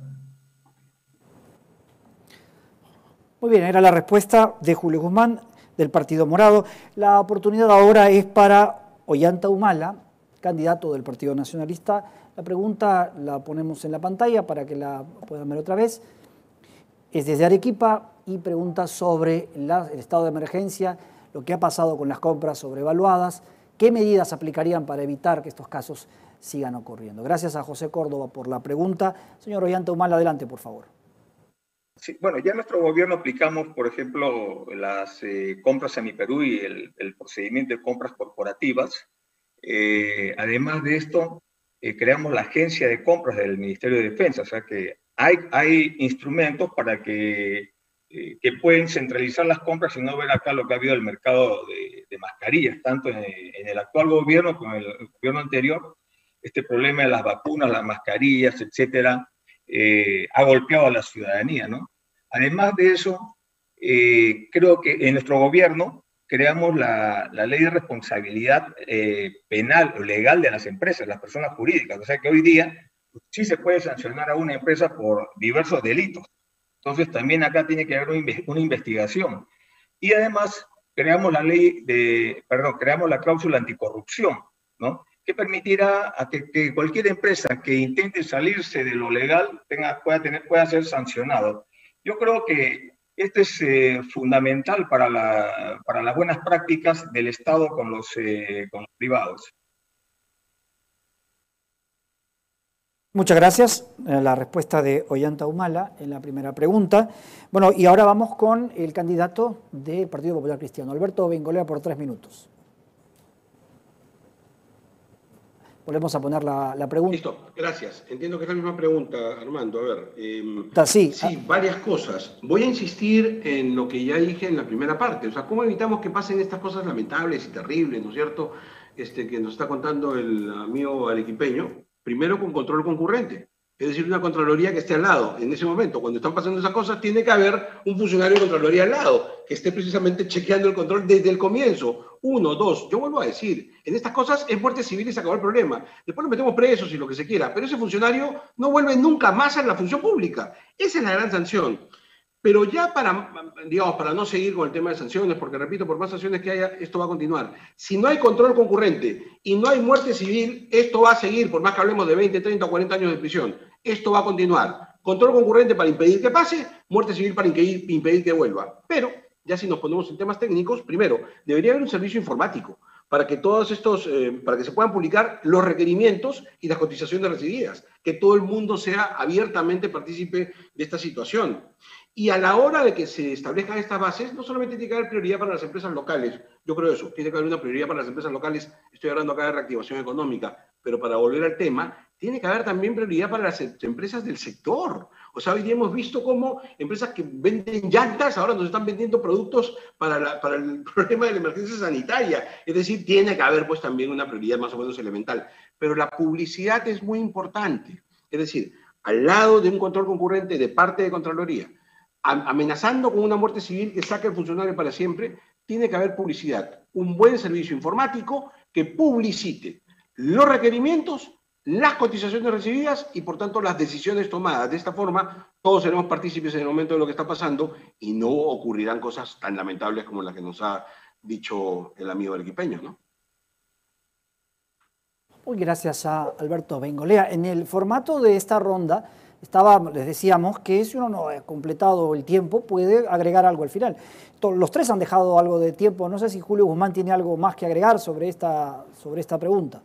Muy bien, era la respuesta de Julio Guzmán del Partido Morado. La oportunidad ahora es para Ollanta Humala, candidato del Partido Nacionalista. La pregunta la ponemos en la pantalla para que la puedan ver otra vez. Es desde Arequipa y pregunta sobre la, el estado de emergencia, lo que ha pasado con las compras sobrevaluadas, qué medidas aplicarían para evitar que estos casos sigan ocurriendo. Gracias a José Córdoba por la pregunta. Señor Ollanta Humala, adelante, por favor. Sí, bueno, ya en nuestro gobierno aplicamos, por ejemplo, las eh, compras a Mi Perú y el, el procedimiento de compras corporativas. Eh, además de esto, eh, creamos la agencia de compras del Ministerio de Defensa, o sea que hay, hay instrumentos para que, eh, que pueden centralizar las compras y no ver acá lo que ha habido el mercado de, de mascarillas, tanto en, en el actual gobierno como en el gobierno anterior. Este problema de las vacunas, las mascarillas, etcétera, eh, ha golpeado a la ciudadanía, ¿no? Además de eso, eh, creo que en nuestro gobierno creamos la, la ley de responsabilidad eh, penal o legal de las empresas, las personas jurídicas. O sea que hoy día sí se puede sancionar a una empresa por diversos delitos. Entonces también acá tiene que haber una investigación. Y además creamos la ley de, perdón, creamos la cláusula anticorrupción, ¿no? Que permitirá a que, que cualquier empresa que intente salirse de lo legal tenga, pueda, tener, pueda ser sancionado. Yo creo que esto es eh, fundamental para, la, para las buenas prácticas del Estado con los, eh, con los privados. Muchas gracias. La respuesta de Ollanta Humala en la primera pregunta. Bueno, y ahora vamos con el candidato del Partido Popular Cristiano, Alberto Bengolea, por tres minutos. Volvemos a poner la, la pregunta. Listo, gracias. Entiendo que es la misma pregunta, Armando. A ver, eh, sí, sí, varias cosas. Voy a insistir en lo que ya dije en la primera parte. O sea, ¿cómo evitamos que pasen estas cosas lamentables y terribles, ¿no es cierto?, este, que nos está contando el amigo arequipeño. Primero, con control concurrente. Es decir, una Contraloría que esté al lado. En ese momento, cuando están pasando esas cosas, tiene que haber un funcionario de Contraloría al lado, que esté precisamente chequeando el control desde el comienzo. Uno, dos. Yo vuelvo a decir, en estas cosas es muerte civil y se acabó el problema. Después lo metemos presos y lo que se quiera, pero ese funcionario no vuelve nunca más a la función pública. Esa es la gran sanción. Pero ya para, digamos, para no seguir con el tema de sanciones, porque repito, por más sanciones que haya, esto va a continuar. Si no hay control concurrente y no hay muerte civil, esto va a seguir, por más que hablemos de veinte, treinta o cuarenta años de prisión. Esto va a continuar. Control concurrente para impedir que pase, muerte civil para impedir, impedir que vuelva. Pero, ya si nos ponemos en temas técnicos, primero, debería haber un servicio informático para que todos estos, eh, para que se puedan publicar los requerimientos y las cotizaciones recibidas, que todo el mundo sea abiertamente partícipe de esta situación. Y a la hora de que se establezcan estas bases, no solamente tiene que haber prioridad para las empresas locales, yo creo eso, tiene que haber una prioridad para las empresas locales, estoy hablando acá de reactivación económica, pero para volver al tema, tiene que haber también prioridad para las empresas del sector. O sea, hoy día hemos visto cómo empresas que venden llantas ahora nos están vendiendo productos para, la, para el problema de la emergencia sanitaria. Es decir, tiene que haber pues también una prioridad más o menos elemental. Pero la publicidad es muy importante. Es decir, al lado de un control concurrente de parte de Contraloría, amenazando con una muerte civil que saque al funcionario para siempre, tiene que haber publicidad. Un buen servicio informático que publicite los requerimientos, las cotizaciones recibidas y, por tanto, las decisiones tomadas. De esta forma, todos seremos partícipes en el momento de lo que está pasando y no ocurrirán cosas tan lamentables como las que nos ha dicho el amigo arequipeño, ¿no? Muy gracias a Alberto Bengolea. En el formato de esta ronda, estaba, les decíamos que si uno no ha completado el tiempo, puede agregar algo al final. Los tres han dejado algo de tiempo. No sé si Julio Guzmán tiene algo más que agregar sobre esta, sobre esta pregunta.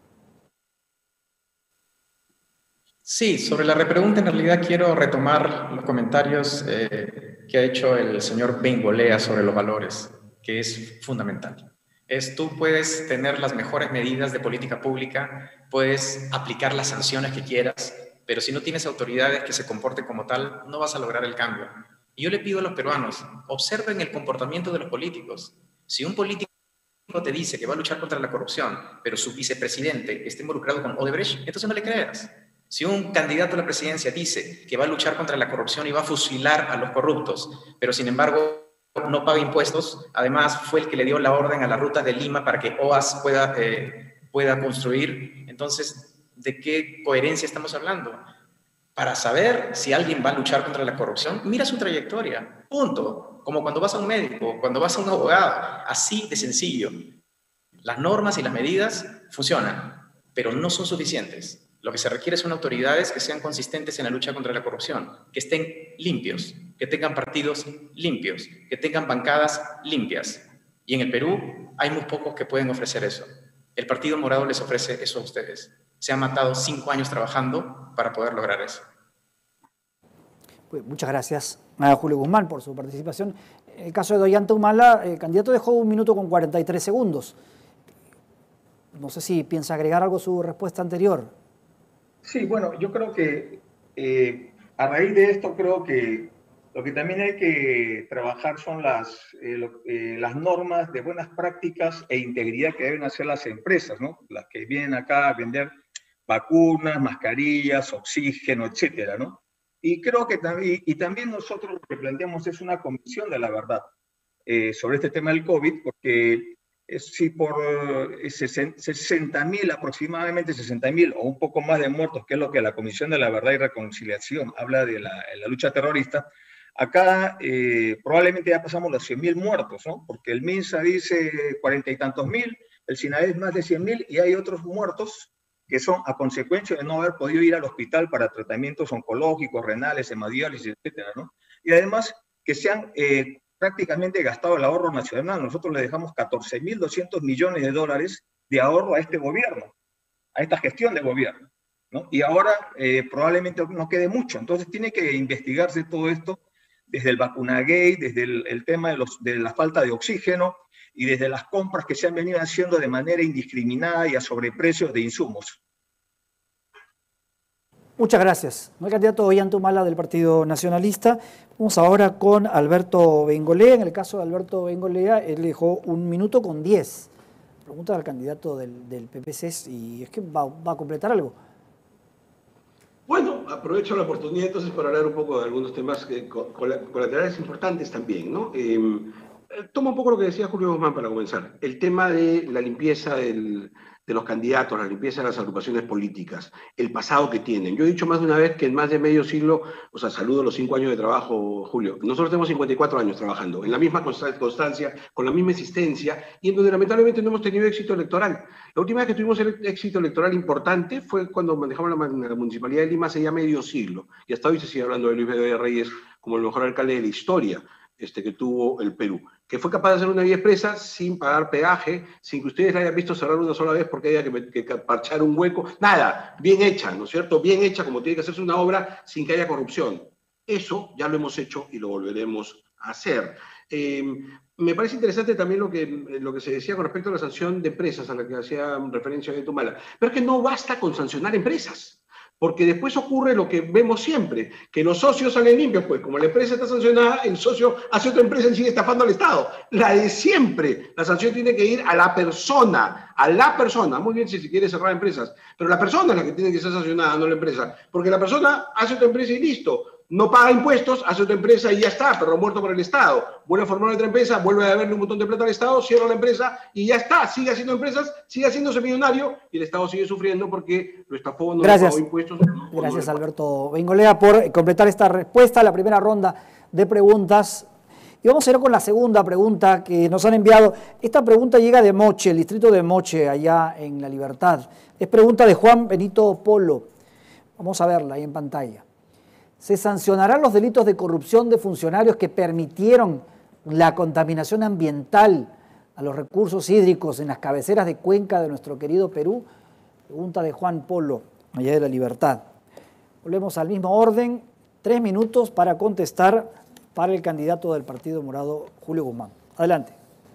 Sí, sobre la repregunta en realidad quiero retomar los comentarios eh, que ha hecho el señor Bengolea sobre los valores, que es fundamental. Es, tú puedes tener las mejores medidas de política pública, puedes aplicar las sanciones que quieras, pero si no tienes autoridades que se comporten como tal, no vas a lograr el cambio. Y yo le pido a los peruanos, observen el comportamiento de los políticos. Si un político te dice que va a luchar contra la corrupción, pero su vicepresidente está involucrado con Odebrecht, entonces no le creas. Si un candidato a la presidencia dice que va a luchar contra la corrupción y va a fusilar a los corruptos, pero sin embargo no paga impuestos, además fue el que le dio la orden a la ruta de Lima para que O A S pueda, eh, pueda construir, entonces, ¿de qué coherencia estamos hablando? Para saber si alguien va a luchar contra la corrupción, mira su trayectoria, punto. Como cuando vas a un médico, cuando vas a un abogado, así de sencillo. Las normas y las medidas funcionan. pero no son suficientes. Lo que se requiere son autoridades que sean consistentes en la lucha contra la corrupción, que estén limpios, que tengan partidos limpios, que tengan bancadas limpias. Y en el Perú hay muy pocos que pueden ofrecer eso. El Partido Morado les ofrece eso a ustedes. Se han matado cinco años trabajando para poder lograr eso. Pues muchas gracias a Julio Guzmán por su participación. En el caso de Ollanta Humala, el candidato dejó un minuto con cuarenta y tres segundos. No sé si piensa agregar algo a su respuesta anterior. Sí, bueno, yo creo que eh, a raíz de esto creo que lo que también hay que trabajar son las, eh, lo, eh, las normas de buenas prácticas e integridad que deben hacer las empresas, ¿no? Las que vienen acá a vender vacunas, mascarillas, oxígeno, etcétera, ¿no? Y creo que también, y también nosotros lo que planteamos es una comisión de la verdad eh, sobre este tema del COVID, porque si por sesenta mil, aproximadamente sesenta mil o un poco más de muertos, que es lo que la Comisión de la Verdad y Reconciliación habla de la, la lucha terrorista, acá eh, probablemente ya pasamos los cien mil muertos, ¿no? Porque el MINSA dice cuarenta y tantos mil, el SINAES más de cien mil, y hay otros muertos que son a consecuencia de no haber podido ir al hospital para tratamientos oncológicos, renales, hemodiálisis, etcétera, ¿no? Y además que se han eh, prácticamente gastado el ahorro nacional. Nosotros le dejamos catorce mil doscientos millones de dólares de ahorro a este gobierno, a esta gestión de gobierno, ¿no? Y ahora eh, probablemente no quede mucho. Entonces tiene que investigarse todo esto desde el vacunagate, desde el, el tema de, los, de la falta de oxígeno y desde las compras que se han venido haciendo de manera indiscriminada y a sobreprecios de insumos. Muchas gracias. El candidato Ollanta Humala del Partido Nacionalista. Vamos ahora con Alberto Bengolea. En el caso de Alberto Bengolea, él dejó un minuto con diez. Pregunta al candidato del, del P P C si es que va, va a completar algo. Bueno, aprovecho la oportunidad entonces para hablar un poco de algunos temas que, colaterales importantes también, ¿no? Eh, tomo un poco lo que decía Julio Guzmán para comenzar. El tema de la limpieza del, de los candidatos, la limpieza de las agrupaciones políticas, el pasado que tienen. Yo he dicho más de una vez que en más de medio siglo, o sea, saludo los cinco años de trabajo, Julio, nosotros tenemos cincuenta y cuatro años trabajando, en la misma constancia, con la misma existencia, y en donde lamentablemente no hemos tenido éxito electoral. La última vez que tuvimos el éxito electoral importante fue cuando manejamos la, la Municipalidad de Lima hace ya medio siglo, y hasta hoy se sigue hablando de Luis Bedoya Reyes como el mejor alcalde de la historia este, que tuvo el Perú, que fue capaz de hacer una vía expresa sin pagar peaje, sin que ustedes la hayan visto cerrar una sola vez porque haya que, que, que parchar un hueco, nada, bien hecha, ¿no es cierto? Bien hecha, como tiene que hacerse una obra sin que haya corrupción. Eso ya lo hemos hecho y lo volveremos a hacer. Eh, me parece interesante también lo que, lo que se decía con respecto a la sanción de empresas, a la que hacía referencia de Tumala, pero es que no basta con sancionar empresas. Porque después ocurre lo que vemos siempre, que los socios salen limpios, pues como la empresa está sancionada, el socio hace otra empresa y sigue estafando al Estado. La de siempre, la sanción tiene que ir a la persona, a la persona, muy bien si se quiere cerrar empresas, pero la persona es la que tiene que ser sancionada, no la empresa, porque la persona hace otra empresa y listo. No paga impuestos, hace otra empresa y ya está, perro muerto por el Estado. Vuelve a formar otra empresa, vuelve a deberle un montón de plata al Estado, cierra la empresa y ya está. Sigue haciendo empresas, sigue haciéndose millonario y el Estado sigue sufriendo porque lo estafó, no Gracias. le pagó impuestos. No, Gracias, no Alberto Bengolea, por completar esta respuesta a la primera ronda de preguntas. Y vamos a ir con la segunda pregunta que nos han enviado. Esta pregunta llega de Moche, el distrito de Moche, allá en La Libertad. Es pregunta de Juan Benito Polo. Vamos a verla ahí en pantalla. ¿Se sancionarán los delitos de corrupción de funcionarios que permitieron la contaminación ambiental a los recursos hídricos en las cabeceras de cuenca de nuestro querido Perú? Pregunta de Juan Polo, allá de La Libertad. Volvemos al mismo orden. Tres minutos para contestar para el candidato del Partido Morado, Julio Guzmán. Adelante.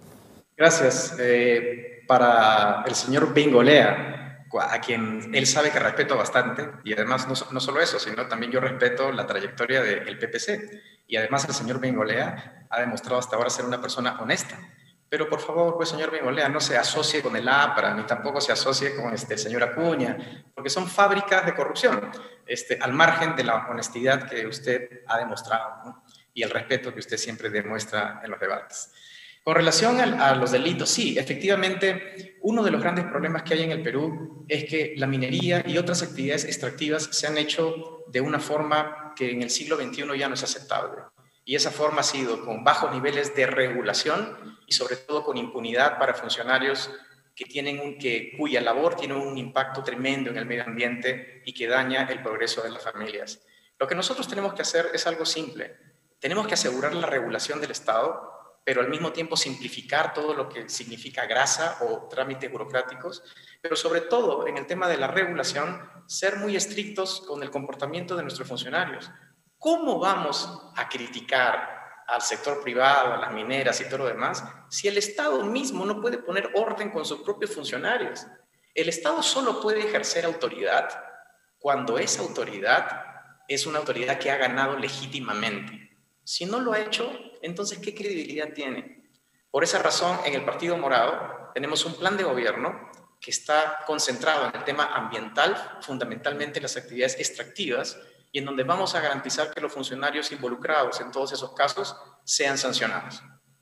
Gracias. Eh, para el señor Bengolea, a quien él sabe que respeto bastante, y además no, no solo eso, sino también yo respeto la trayectoria del P P C, y además el señor Bengolea ha demostrado hasta ahora ser una persona honesta. Pero por favor, pues señor Bengolea, no se asocie con el APRA, ni tampoco se asocie con este, el señor Acuña, porque son fábricas de corrupción, este, al margen de la honestidad que usted ha demostrado, ¿no? Y el respeto que usted siempre demuestra en los debates. Con relación a, a los delitos, sí, efectivamente, uno de los grandes problemas que hay en el Perú es que la minería y otras actividades extractivas se han hecho de una forma que en el siglo veintiuno ya no es aceptable. Y esa forma ha sido con bajos niveles de regulación y sobre todo con impunidad para funcionarios que tienen un, que, cuya labor tiene un impacto tremendo en el medio ambiente y que daña el progreso de las familias. Lo que nosotros tenemos que hacer es algo simple. Tenemos que asegurar la regulación del Estado, pero al mismo tiempo simplificar todo lo que significa grasa o trámites burocráticos, pero sobre todo en el tema de la regulación, ser muy estrictos con el comportamiento de nuestros funcionarios. ¿Cómo vamos a criticar al sector privado, a las mineras y todo lo demás, si el Estado mismo no puede poner orden con sus propios funcionarios? El Estado solo puede ejercer autoridad cuando esa autoridad es una autoridad que ha ganado legítimamente. Si no lo ha hecho, entonces, ¿qué credibilidad tiene? Por esa razón, en el Partido Morado tenemos un plan de gobierno que está concentrado en el tema ambiental, fundamentalmente en las actividades extractivas, y en donde vamos a garantizar que los funcionarios involucrados en todos esos casos sean sancionados.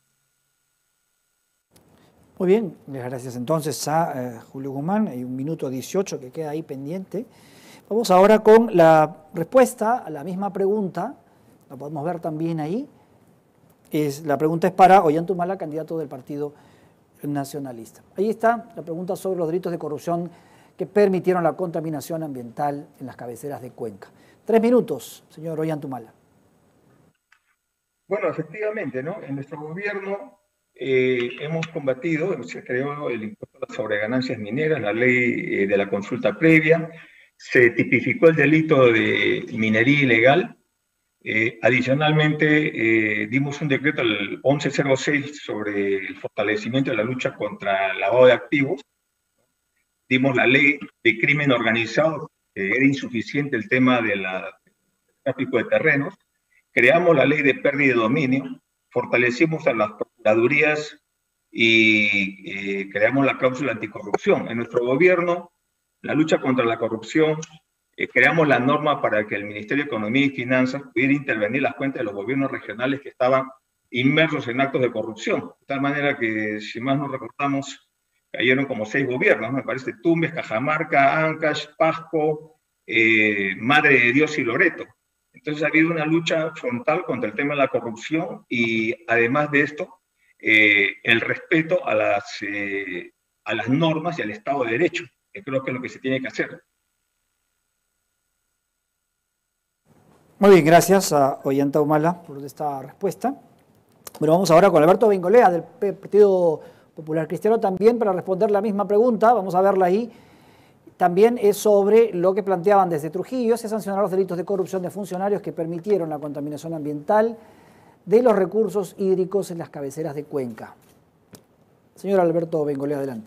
Muy bien, muchas gracias entonces a eh, Julio Guzmán. Hay un minuto dieciocho que queda ahí pendiente. Vamos ahora con la respuesta a la misma pregunta, la podemos ver también ahí. Es, la pregunta es para Ollanthumala, candidato del Partido Nacionalista. Ahí está la pregunta sobre los delitos de corrupción que permitieron la contaminación ambiental en las cabeceras de Cuenca. Tres minutos, señor Ollanthumala. Bueno, efectivamente, ¿no? En nuestro gobierno eh, hemos combatido, se creó el impuesto a las sobreganancias mineras, la ley eh, de la consulta previa, se tipificó el delito de minería ilegal. Eh, adicionalmente, eh, dimos un decreto, el once cero seis, sobre el fortalecimiento de la lucha contra el lavado de activos. Dimos la ley de crimen organizado, que era insuficiente el tema del tráfico de terrenos. Creamos la ley de pérdida de dominio, fortalecimos a las procuradurías y eh, creamos la cláusula anticorrupción. En nuestro gobierno, la lucha contra la corrupción, Eh, creamos la norma para que el Ministerio de Economía y Finanzas pudiera intervenir las cuentas de los gobiernos regionales que estaban inmersos en actos de corrupción. De tal manera que, si más no recordamos, cayeron como seis gobiernos, ¿no? Me parece Tumbes, Cajamarca, Ancash, Pasco, eh, Madre de Dios y Loreto. Entonces ha habido una lucha frontal contra el tema de la corrupción y, además de esto, eh, el respeto a las, eh, a las normas y al Estado de Derecho, que creo que es lo que se tiene que hacer. Muy bien, gracias a Ollanthumala por esta respuesta. Bueno, vamos ahora con Alberto Bengolea del Partido Popular Cristiano también para responder la misma pregunta. Vamos a verla ahí. También es sobre lo que planteaban desde Trujillo, se sancionaron los delitos de corrupción de funcionarios que permitieron la contaminación ambiental de los recursos hídricos en las cabeceras de Cuenca. Señor Alberto Bengolea, adelante.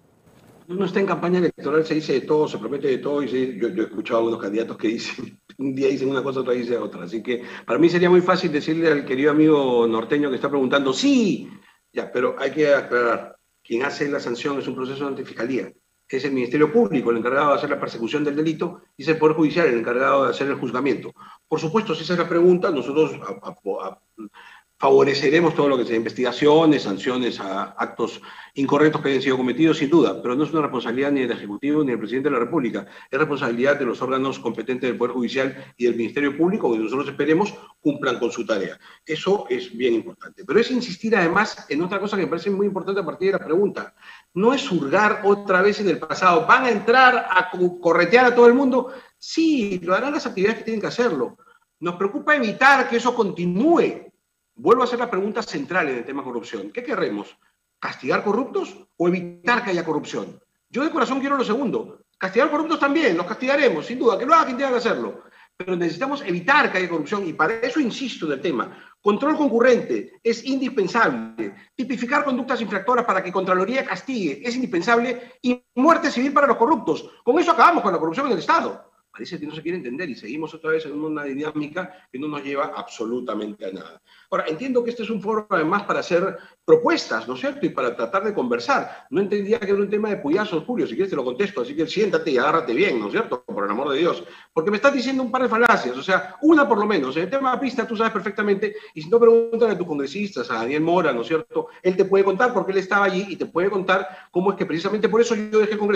Uno está en campaña electoral, se dice de todo, se promete de todo, y se, yo, yo he escuchado a algunos candidatos que dicen, un día dicen una cosa, otro día dicen otra. Así que para mí sería muy fácil decirle al querido amigo norteño que está preguntando, sí, ya, pero hay que aclarar, quien hace la sanción es un proceso de antifiscalía, es el Ministerio Público el encargado de hacer la persecución del delito y es el Poder Judicial el encargado de hacer el juzgamiento. Por supuesto, si esa es la pregunta, nosotros a, a, a, favoreceremos todo lo que sea investigaciones, sanciones a actos incorrectos que hayan sido cometidos, sin duda, pero no es una responsabilidad ni del Ejecutivo ni del Presidente de la República, es responsabilidad de los órganos competentes del Poder Judicial y del Ministerio Público, que nosotros esperemos cumplan con su tarea. Eso es bien importante. Pero es insistir además en otra cosa que me parece muy importante a partir de la pregunta. No es hurgar otra vez en el pasado. ¿Van a entrar a corretear a todo el mundo? Sí, lo harán las actividades que tienen que hacerlo. Nos preocupa evitar que eso continúe. Vuelvo a hacer la pregunta central en el tema corrupción. ¿Qué queremos? ¿Castigar corruptos o evitar que haya corrupción? Yo de corazón quiero lo segundo. Castigar corruptos también, los castigaremos, sin duda, que lo haga quien tenga que hacerlo. Pero necesitamos evitar que haya corrupción y para eso insisto en el tema. Control concurrente es indispensable. Tipificar conductas infractoras para que Contraloría castigue es indispensable y muerte civil para los corruptos. Con eso acabamos con la corrupción en el Estado. Parece que no se quiere entender y seguimos otra vez en una dinámica que no nos lleva absolutamente a nada. Ahora, entiendo que este es un foro además para hacer propuestas, ¿no es cierto? Y para tratar de conversar. No entendía que era un tema de puyazos, Julio, si quieres te lo contesto, así que siéntate y agárrate bien, ¿no es cierto? Por el amor de Dios. Porque me estás diciendo un par de falacias, o sea, una por lo menos. En el tema de pista tú sabes perfectamente, y si no pregúntale a tus congresistas, a Daniel Mora, ¿no es cierto? Él te puede contar porque él estaba allí y te puede contar cómo es que precisamente por eso yo dejé el Congreso.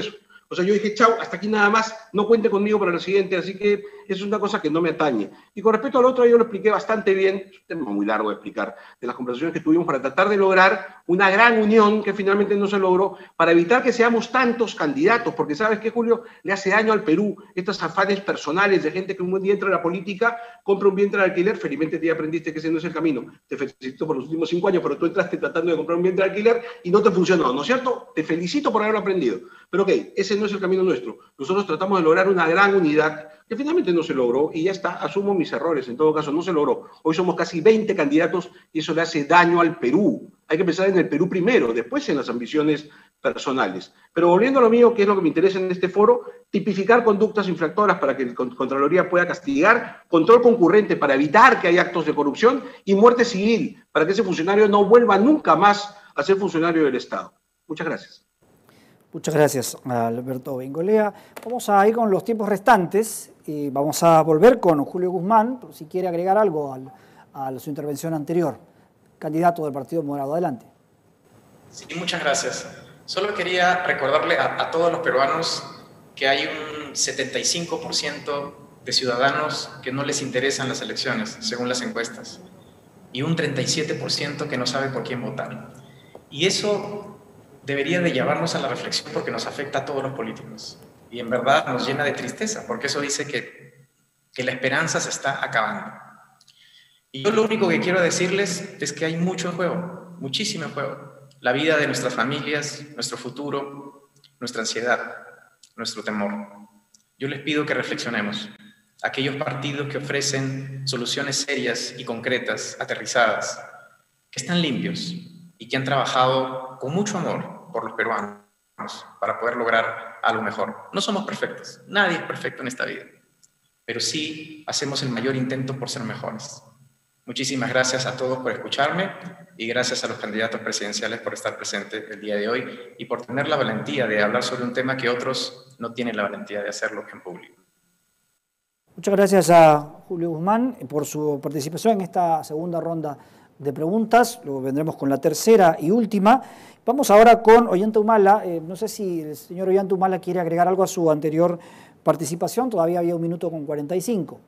O sea, yo dije, chao, hasta aquí nada más, no cuente conmigo para lo siguiente, así que es una cosa que no me atañe. Y con respecto al otro, yo lo expliqué bastante bien, es un tema muy largo de explicar, de las conversaciones que tuvimos para tratar de lograr una gran unión que finalmente no se logró, para evitar que seamos tantos candidatos, porque ¿sabes qué, Julio? Le hace daño al Perú estos afanes personales de gente que un buen día entra a la política, compra un vientre de alquiler, felizmente ya aprendiste que ese no es el camino, te felicito por los últimos cinco años, pero tú entraste tratando de comprar un vientre de alquiler y no te funcionó, ¿no es cierto? Te felicito por haberlo aprendido. Pero ok, ese no es el camino nuestro. Nosotros tratamos de lograr una gran unidad que finalmente no se logró y ya está, asumo mis errores, en todo caso no se logró. Hoy somos casi veinte candidatos y eso le hace daño al Perú. Hay que pensar en el Perú primero, después en las ambiciones personales. Pero volviendo a lo mío, que es lo que me interesa en este foro, tipificar conductas infractoras para que la Contraloría pueda castigar, control concurrente para evitar que haya actos de corrupción y muerte civil para que ese funcionario no vuelva nunca más a ser funcionario del Estado. Muchas gracias. Muchas gracias, Alberto Bengolea. Vamos a ir con los tiempos restantes y vamos a volver con Julio Guzmán, si quiere agregar algo al, a su intervención anterior. Candidato del Partido Morado, adelante. Sí, muchas gracias. Solo quería recordarle a, a todos los peruanos que hay un setenta y cinco por ciento de ciudadanos que no les interesan las elecciones, según las encuestas, y un treinta y siete por ciento que no sabe por quién votar. Y eso debería de llevarnos a la reflexión porque nos afecta a todos los políticos. Y en verdad nos llena de tristeza, porque eso dice que, que la esperanza se está acabando. Y yo lo único que quiero decirles es que hay mucho en juego, muchísimo en juego. La vida de nuestras familias, nuestro futuro, nuestra ansiedad, nuestro temor. Yo les pido que reflexionemos. Aquellos partidos que ofrecen soluciones serias y concretas, aterrizadas, que están limpios y que han trabajado con mucho amor por los peruanos para poder lograr algo mejor. No somos perfectos, nadie es perfecto en esta vida, pero sí hacemos el mayor intento por ser mejores. Muchísimas gracias a todos por escucharme y gracias a los candidatos presidenciales por estar presentes el día de hoy y por tener la valentía de hablar sobre un tema que otros no tienen la valentía de hacerlo en público. Muchas gracias a Julio Guzmán por su participación en esta segunda ronda de preguntas. Luego vendremos con la tercera y última. Vamos ahora con Ollanta Humala. Eh, no sé si el señor Ollanta Humala quiere agregar algo a su anterior participación. Todavía había un minuto con cuarenta y cinco.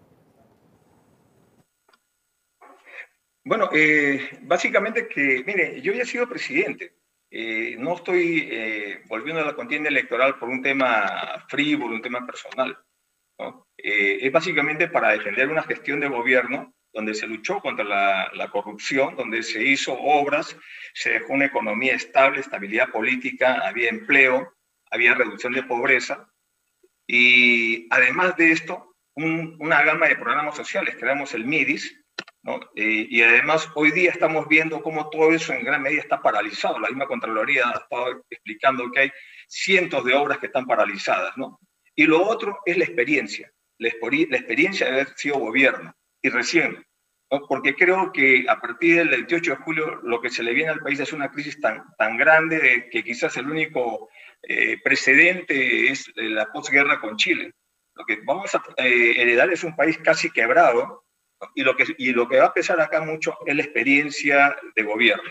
Bueno, eh, básicamente que, mire, yo ya he sido presidente. Eh, no estoy eh, volviendo a la contienda electoral por un tema frívolo, un tema personal, ¿no? Eh, es básicamente para defender una gestión de gobierno donde se luchó contra la, la corrupción, donde se hizo obras, se dejó una economía estable, estabilidad política, había empleo, había reducción de pobreza, y además de esto, un, una gama de programas sociales, creamos el MIDIS, ¿no? Eh, y además hoy día estamos viendo cómo todo eso en gran medida está paralizado. La misma Contraloría ha estado explicando que hay cientos de obras que están paralizadas, ¿no? Y lo otro es la experiencia, la, la experiencia de haber sido gobierno. Y recién, ¿no? Porque creo que a partir del veintiocho de julio lo que se le viene al país es una crisis tan, tan grande que quizás el único eh, precedente es la posguerra con Chile. Lo que vamos a eh, heredar es un país casi quebrado, ¿no? y, lo que, y lo que va a pesar acá mucho es la experiencia de gobierno.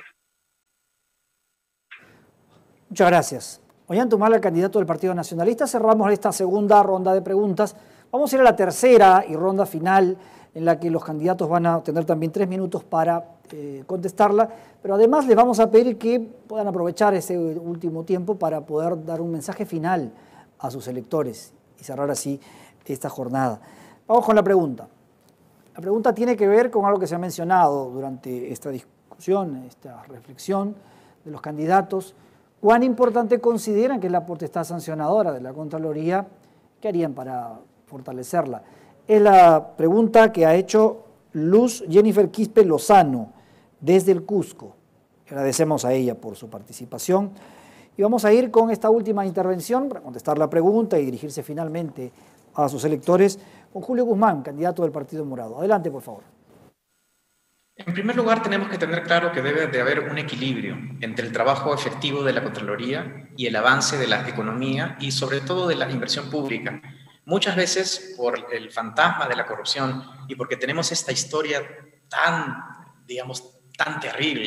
Muchas gracias. Ollanta Humala, candidato del Partido Nacionalista. Cerramos esta segunda ronda de preguntas. Vamos a ir a la tercera y ronda final, en la que los candidatos van a tener también tres minutos para eh, contestarla, pero además les vamos a pedir que puedan aprovechar ese último tiempo para poder dar un mensaje final a sus electores y cerrar así esta jornada. Vamos con la pregunta. La pregunta tiene que ver con algo que se ha mencionado durante esta discusión, esta reflexión de los candidatos. ¿Cuán importante consideran que es la potestad sancionadora de la Contraloría? ¿Qué harían para fortalecerla? Es la pregunta que ha hecho Luz Jennifer Quispe Lozano desde el Cusco. Agradecemos a ella por su participación. Y vamos a ir con esta última intervención para contestar la pregunta y dirigirse finalmente a sus electores con Julio Guzmán, candidato del Partido Morado. Adelante, por favor. En primer lugar, tenemos que tener claro que debe de haber un equilibrio entre el trabajo efectivo de la Contraloría y el avance de la economía y sobre todo de la inversión pública. Muchas veces por el fantasma de la corrupción y porque tenemos esta historia tan, digamos, tan terrible,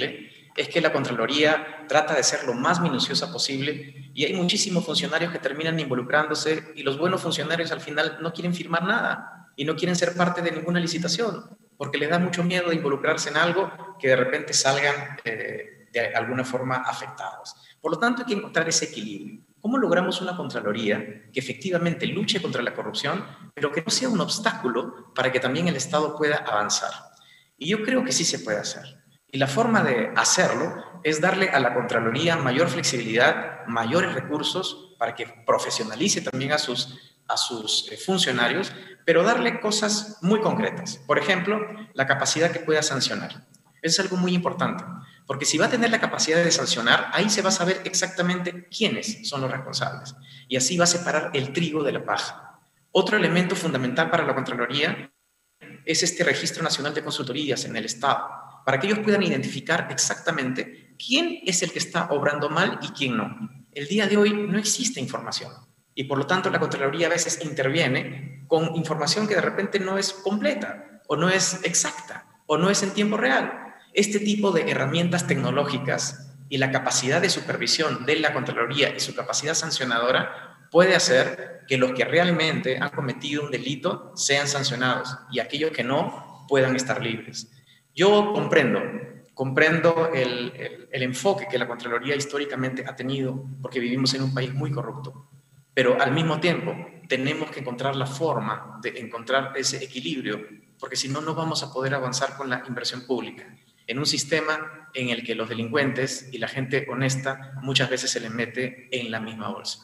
es que la Contraloría trata de ser lo más minuciosa posible y hay muchísimos funcionarios que terminan involucrándose y los buenos funcionarios al final no quieren firmar nada y no quieren ser parte de ninguna licitación porque les da mucho miedo de involucrarse en algo que de repente salgan eh, de alguna forma afectados. Por lo tanto, hay que encontrar ese equilibrio. ¿Cómo logramos una Contraloría que efectivamente luche contra la corrupción, pero que no sea un obstáculo para que también el Estado pueda avanzar? Y yo creo que sí se puede hacer. Y la forma de hacerlo es darle a la Contraloría mayor flexibilidad, mayores recursos para que profesionalice también a sus, a sus funcionarios, pero darle cosas muy concretas. Por ejemplo, la capacidad que pueda sancionar. Eso es algo muy importante, porque si va a tener la capacidad de sancionar, ahí se va a saber exactamente quiénes son los responsables. Y así va a separar el trigo de la paja. Otro elemento fundamental para la Contraloría es este Registro Nacional de Consultorías en el Estado, para que ellos puedan identificar exactamente quién es el que está obrando mal y quién no. El día de hoy no existe información y por lo tanto la Contraloría a veces interviene con información que de repente no es completa o no es exacta o no es en tiempo real. Este tipo de herramientas tecnológicas y la capacidad de supervisión de la Contraloría y su capacidad sancionadora puede hacer que los que realmente han cometido un delito sean sancionados y aquellos que no puedan estar libres. Yo comprendo, comprendo el, el, el enfoque que la Contraloría históricamente ha tenido porque vivimos en un país muy corrupto, pero al mismo tiempo tenemos que encontrar la forma de encontrar ese equilibrio porque si no, no vamos a poder avanzar con la inversión pública en un sistema en el que los delincuentes y la gente honesta muchas veces se les mete en la misma bolsa.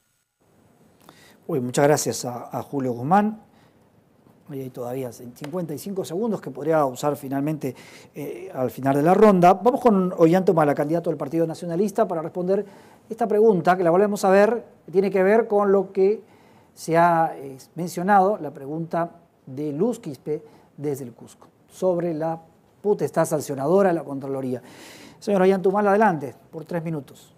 Uy, muchas gracias a, a Julio Guzmán. Hay todavía cincuenta y cinco segundos que podría usar finalmente eh, al final de la ronda. Vamos con Ollanta Humala, candidato del Partido Nacionalista, para responder esta pregunta que la volvemos a ver, que tiene que ver con lo que se ha eh, mencionado, la pregunta de Luz Quispe desde el Cusco, sobre la potestad sancionadora de la Contraloría. Señor Ollanta Humala, adelante, por tres minutos.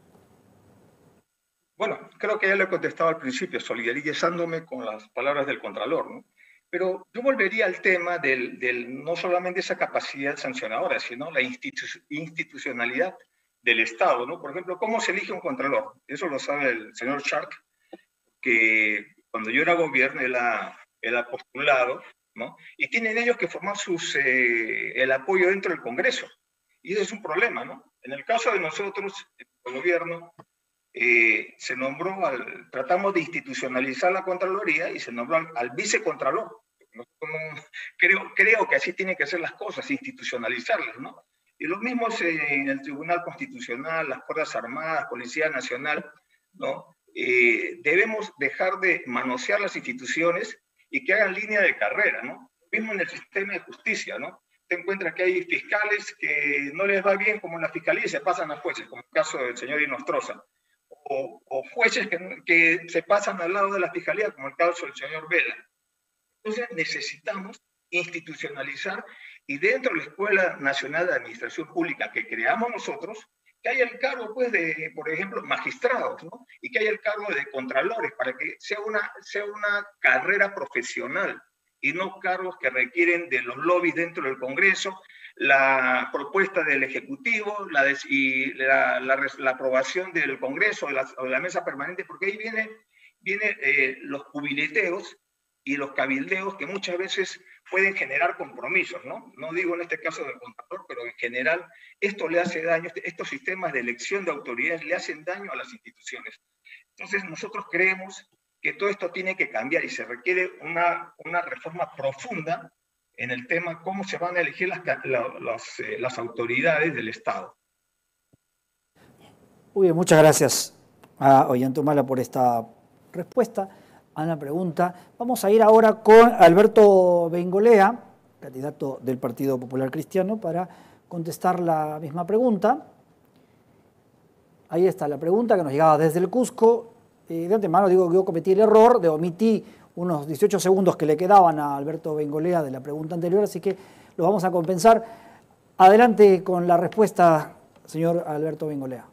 Bueno, creo que ya le he contestado al principio, solidarizándome con las palabras del Contralor, ¿no? Pero yo volvería al tema del, del no solamente esa capacidad sancionadora, sino la institu institucionalidad del Estado, ¿no? Por ejemplo, ¿cómo se elige un Contralor? Eso lo sabe el señor Shark, que cuando yo era gobierno, él ha, él ha postulado, ¿no? Y tienen ellos que formar sus, eh, el apoyo dentro del Congreso. Y ese es un problema, ¿no? En el caso de nosotros, el gobierno, eh, se nombró, al, tratamos de institucionalizar la Contraloría y se nombró al, al vicecontralor. Creo, creo que así tienen que ser las cosas, institucionalizarlas, ¿no? Y lo mismo es en el Tribunal Constitucional, las Fuerzas Armadas, Policía Nacional, ¿no? Eh, debemos dejar de manosear las instituciones y que hagan línea de carrera, ¿no? Lo mismo en el sistema de justicia, ¿no? Te encuentras que hay fiscales que no les va bien como en la fiscalía y se pasan a jueces, como el caso del señor Inostroza, o, o jueces que, que se pasan al lado de la fiscalía, como el caso del señor Vela. Entonces necesitamos institucionalizar y dentro de la Escuela Nacional de Administración Pública que creamos nosotros, que haya el cargo, pues, de, por ejemplo, magistrados, ¿no? Y que haya el cargo de contralores para que sea una, sea una carrera profesional y no cargos que requieren de los lobbies dentro del Congreso, la propuesta del Ejecutivo la des, y la, la, la aprobación del Congreso, de la, de la mesa permanente, porque ahí vienen viene, eh, los cubileteos y los cabildeos que muchas veces pueden generar compromisos, ¿no? No digo en este caso del contador, pero en general esto le hace daño, estos sistemas de elección de autoridades le hacen daño a las instituciones. Entonces nosotros creemos que todo esto tiene que cambiar y se requiere una, una reforma profunda en el tema cómo se van a elegir las, las, eh, las autoridades del Estado. Muy bien, muchas gracias a Ollanta Humala por esta respuesta a la pregunta. Vamos a ir ahora con Alberto Bengolea, candidato del Partido Popular Cristiano, para contestar la misma pregunta. Ahí está la pregunta que nos llegaba desde el Cusco. Eh, de antemano digo que yo cometí el error de omití unos dieciocho segundos que le quedaban a Alberto Bengolea de la pregunta anterior, así que lo vamos a compensar. Adelante con la respuesta, señor Alberto Bengolea.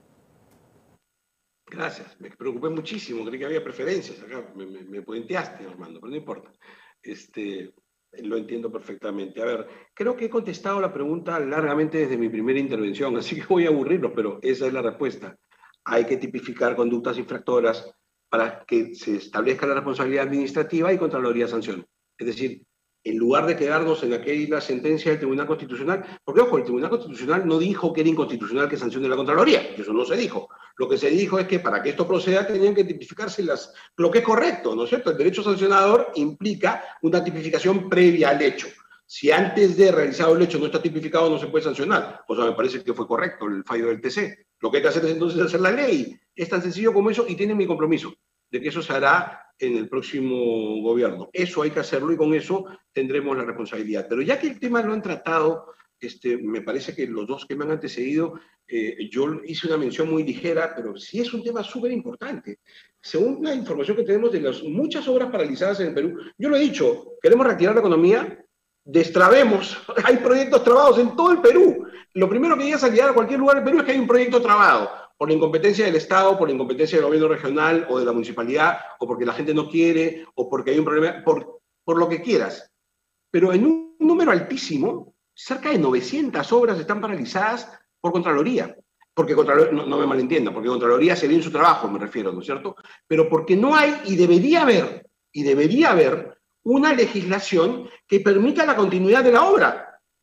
Gracias, me preocupé muchísimo, creí que había preferencias acá, me, me, me puenteaste, Armando, pero no importa. Este, lo entiendo perfectamente. A ver, creo que he contestado la pregunta largamente desde mi primera intervención, así que voy a aburrirlos, pero esa es la respuesta. Hay que tipificar conductas infractoras para que se establezca la responsabilidad administrativa y Contraloría sancione. Es decir, en lugar de quedarnos en aquella sentencia del Tribunal Constitucional, porque ojo, el Tribunal Constitucional no dijo que era inconstitucional que sancione la Contraloría, eso no se dijo. Lo que se dijo es que para que esto proceda tenían que tipificarse las, lo que es correcto, ¿no es cierto? El derecho sancionador implica una tipificación previa al hecho. Si antes de realizado el hecho no está tipificado, no se puede sancionar. O sea, me parece que fue correcto el fallo del T C. Lo que hay que hacer es entonces hacer la ley. Es tan sencillo como eso y tiene mi compromiso de que eso se hará en el próximo gobierno. Eso hay que hacerlo y con eso tendremos la responsabilidad. Pero ya que el tema lo han tratado, este, me parece que los dos que me han antecedido, eh, yo hice una mención muy ligera, pero sí es un tema súper importante. Según la información que tenemos de las muchas obras paralizadas en el Perú, yo lo he dicho, queremos reactivar la economía, destrabemos, hay proyectos trabados en todo el Perú. Lo primero que llega a salir a cualquier lugar del Perú es que hay un proyecto trabado, por la incompetencia del Estado, por la incompetencia del gobierno regional o de la municipalidad, o porque la gente no quiere, o porque hay un problema, por, por lo que quieras. Pero en un número altísimo, cerca de novecientas obras están paralizadas por Contraloría. Porque Contraloría, no, no me malentienda, porque Contraloría hace bien su trabajo, me refiero, ¿no es cierto? Pero porque no hay, y debería haber, y debería haber, una legislación que permita la continuidad de la obra,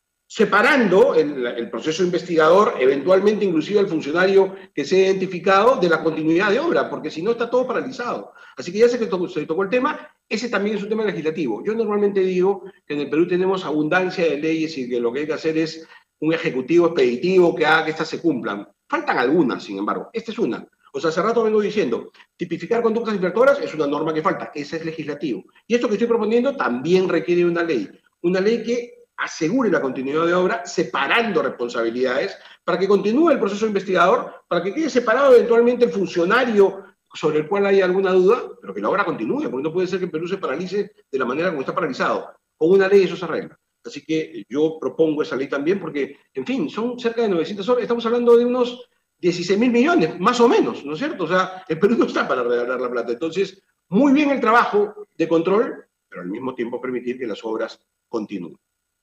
separando el, el proceso investigador, eventualmente inclusive el funcionario que sea identificado, de la continuidad de obra, porque si no está todo paralizado. Así que ya sé que to- se tocó el tema, ese también es un tema legislativo. Yo normalmente digo que en el Perú tenemos abundancia de leyes y que lo que hay que hacer es un ejecutivo expeditivo que haga que estas se cumplan. Faltan algunas, sin embargo. Esta es una. O sea, hace rato vengo diciendo, tipificar conductas infractoras es una norma que falta, ese es legislativo. Y esto que estoy proponiendo también requiere una ley. Una ley que asegure la continuidad de obra, separando responsabilidades, para que continúe el proceso investigador, para que quede separado eventualmente el funcionario sobre el cual haya alguna duda, pero que la obra continúe, porque no puede ser que el Perú se paralice de la manera como está paralizado. Con una ley eso se arregla. Así que yo propongo esa ley también, porque, en fin, son cerca de novecientas obras, estamos hablando de unos dieciséis mil millones, más o menos, ¿no es cierto? O sea, el Perú no está para regalar la plata. Entonces, muy bien el trabajo de control, pero al mismo tiempo permitir que las obras continúen.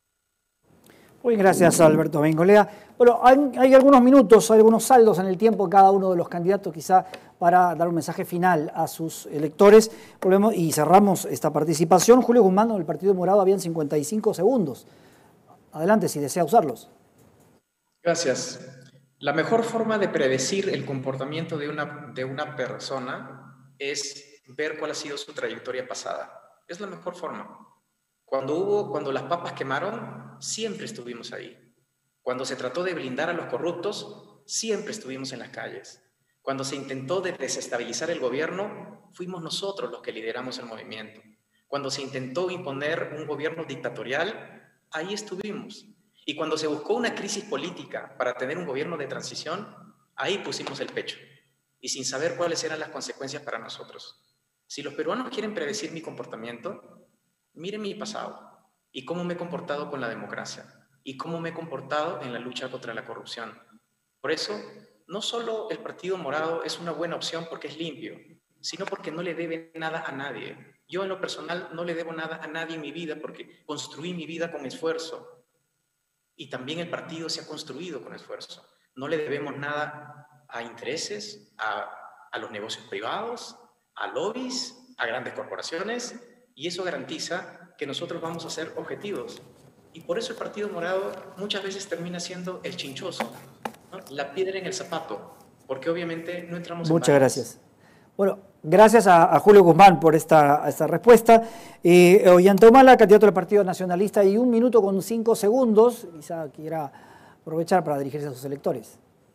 Muy gracias, Alberto Bengolea. Bueno, hay, hay algunos minutos, hay algunos saldos en el tiempo de cada uno de los candidatos, quizá para dar un mensaje final a sus electores. Volvemos y cerramos esta participación. Julio Guzmán, del Partido Morado, habían cincuenta y cinco segundos. Adelante, si desea usarlos. Gracias. La mejor forma de predecir el comportamiento de una, de una persona es ver cuál ha sido su trayectoria pasada. Es la mejor forma. Cuando hubo, cuando las papas quemaron, siempre estuvimos ahí. Cuando se trató de blindar a los corruptos, siempre estuvimos en las calles. Cuando se intentó de desestabilizar el gobierno, fuimos nosotros los que lideramos el movimiento. Cuando se intentó imponer un gobierno dictatorial, ahí estuvimos. Y cuando se buscó una crisis política para tener un gobierno de transición, ahí pusimos el pecho. Y sin saber cuáles eran las consecuencias para nosotros. Si los peruanos quieren predecir mi comportamiento, miren mi pasado y cómo me he comportado con la democracia y cómo me he comportado en la lucha contra la corrupción. Por eso, no solo el Partido Morado es una buena opción porque es limpio, sino porque no le debe nada a nadie. Yo en lo personal no le debo nada a nadie en mi vida porque construí mi vida con esfuerzo. Y también el partido se ha construido con esfuerzo. No le debemos nada a intereses, a, a los negocios privados, a lobbies, a grandes corporaciones. Y eso garantiza que nosotros vamos a ser objetivos. Y por eso el Partido Morado muchas veces termina siendo el chinchoso, ¿no? La piedra en el zapato, porque obviamente no entramos en... Muchas gracias. Bueno, gracias a, a Julio Guzmán por esta, esta respuesta. Eh, Ollantumala, candidato del Partido Nacionalista, y un minuto con cinco segundos, quizá quiera aprovechar para dirigirse a sus electores.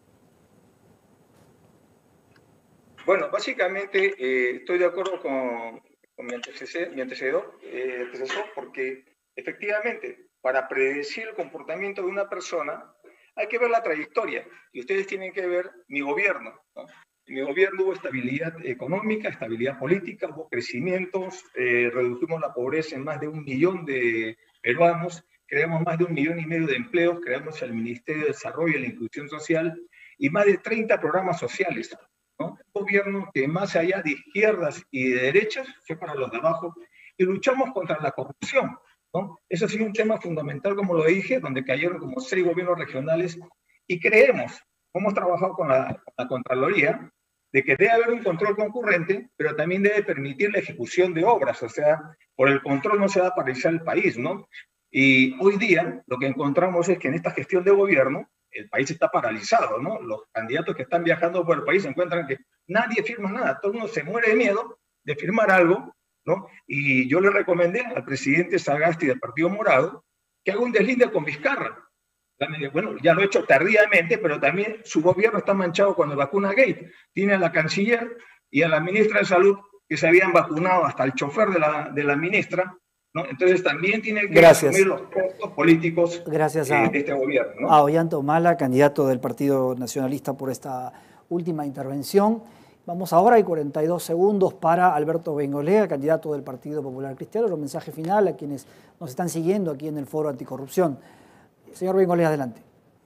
Bueno, básicamente eh, estoy de acuerdo con... con mi antecesor, mi antecedor, eh, antecesor, porque efectivamente, para predecir el comportamiento de una persona, hay que ver la trayectoria, y ustedes tienen que ver mi gobierno, ¿no? En mi gobierno hubo estabilidad económica, estabilidad política, hubo crecimientos, eh, redujimos la pobreza en más de un millón de peruanos, creamos más de un millón y medio de empleos, creamos el Ministerio de Desarrollo y la Inclusión Social, y más de treinta programas sociales, ¿no? Un gobierno que más allá de izquierdas y de derechas fue para los de abajo, y luchamos contra la corrupción, ¿no? Eso ha sido un tema fundamental, como lo dije, donde cayeron como seis gobiernos regionales y creemos, hemos trabajado con la, con la Contraloría, de que debe haber un control concurrente, pero también debe permitir la ejecución de obras, o sea, por el control no se va a paralizar el país, ¿no? Y hoy día lo que encontramos es que en esta gestión de gobierno el país está paralizado, ¿no? Los candidatos que están viajando por el país encuentran que nadie firma nada, todo el mundo se muere de miedo de firmar algo, ¿no? Y yo le recomendé al presidente Sagasti del Partido Morado que haga un deslinde con Vizcarra. Bueno, ya lo he hecho tardíamente, pero también su gobierno está manchado con el vacuna gate. Tiene a la canciller y a la ministra de Salud que se habían vacunado, hasta el chofer de la, de la ministra, ¿no? Entonces también tiene que Gracias. asumir los costos políticos Gracias a, eh, de este gobierno, ¿no? A Ollanta Humala, candidato del Partido Nacionalista, por esta última intervención. Vamos ahora, hay cuarenta y dos segundos para Alberto Bengolea, candidato del Partido Popular Cristiano. Un mensaje final a quienes nos están siguiendo aquí en el Foro Anticorrupción. Señor Bengolea, adelante.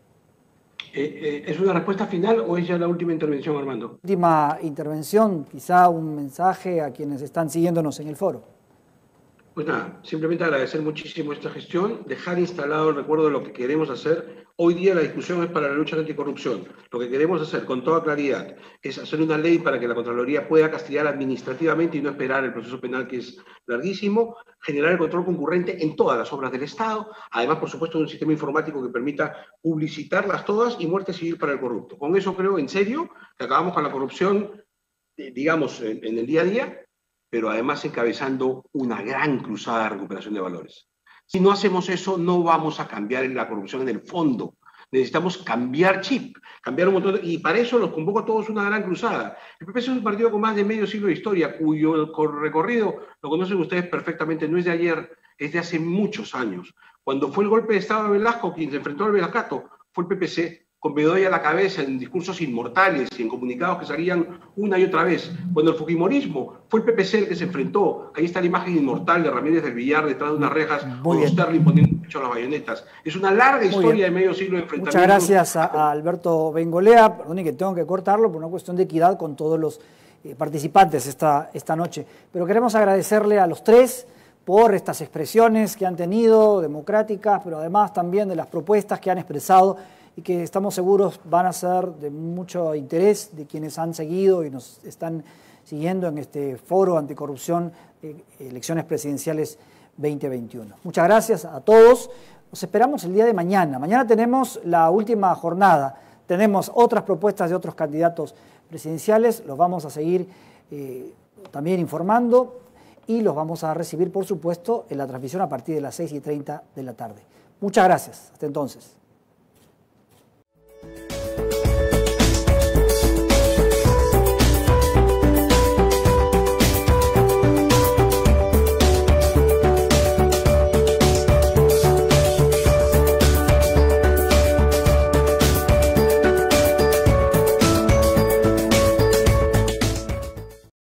Eh, eh, ¿Es una respuesta final o es ya la última intervención, Armando? Última intervención, quizá un mensaje a quienes están siguiéndonos en el foro. Pues nada, simplemente agradecer muchísimo esta gestión, dejar instalado el recuerdo de lo que queremos hacer. Hoy día la discusión es para la lucha anticorrupción. Lo que queremos hacer con toda claridad es hacer una ley para que la Contraloría pueda castigar administrativamente y no esperar el proceso penal, que es larguísimo, generar el control concurrente en todas las obras del Estado, además, por supuesto, de un sistema informático que permita publicitarlas todas y muerte civil para el corrupto. Con eso creo, en serio, que acabamos con la corrupción, digamos, en, en el día a día, pero además encabezando una gran cruzada de recuperación de valores. Si no hacemos eso, no vamos a cambiar en la corrupción en el fondo. Necesitamos cambiar chip, cambiar un montón de, y para eso los convoco a todos una gran cruzada. El P P C es un partido con más de medio siglo de historia, cuyo recorrido, lo conocen ustedes perfectamente, no es de ayer, es de hace muchos años. Cuando fue el golpe de Estado de Velasco, quien se enfrentó al Velacato, fue el P P C, con Bedoya a la cabeza, en discursos inmortales y en comunicados que salían una y otra vez. Cuando el fujimorismo fue el P P C el que se enfrentó, ahí está la imagen inmortal de Ramírez del Villar detrás de unas rejas, con Sterling poniendo pecho a las bayonetas. Es una larga historia de medio siglo de enfrentamientos. Muchas gracias a, a Alberto Bengolea. Perdón que tengo que cortarlo por una cuestión de equidad con todos los eh, participantes esta, esta noche. Pero queremos agradecerle a los tres por estas expresiones que han tenido, democráticas, pero además también de las propuestas que han expresado y que estamos seguros van a ser de mucho interés de quienes han seguido y nos están siguiendo en este foro anticorrupción, eh, elecciones presidenciales veinte veintiuno. Muchas gracias a todos. Nos esperamos el día de mañana. Mañana tenemos la última jornada. Tenemos otras propuestas de otros candidatos presidenciales. Los vamos a seguir eh, también informando y los vamos a recibir, por supuesto, en la transmisión a partir de las seis y treinta de la tarde. Muchas gracias. Hasta entonces.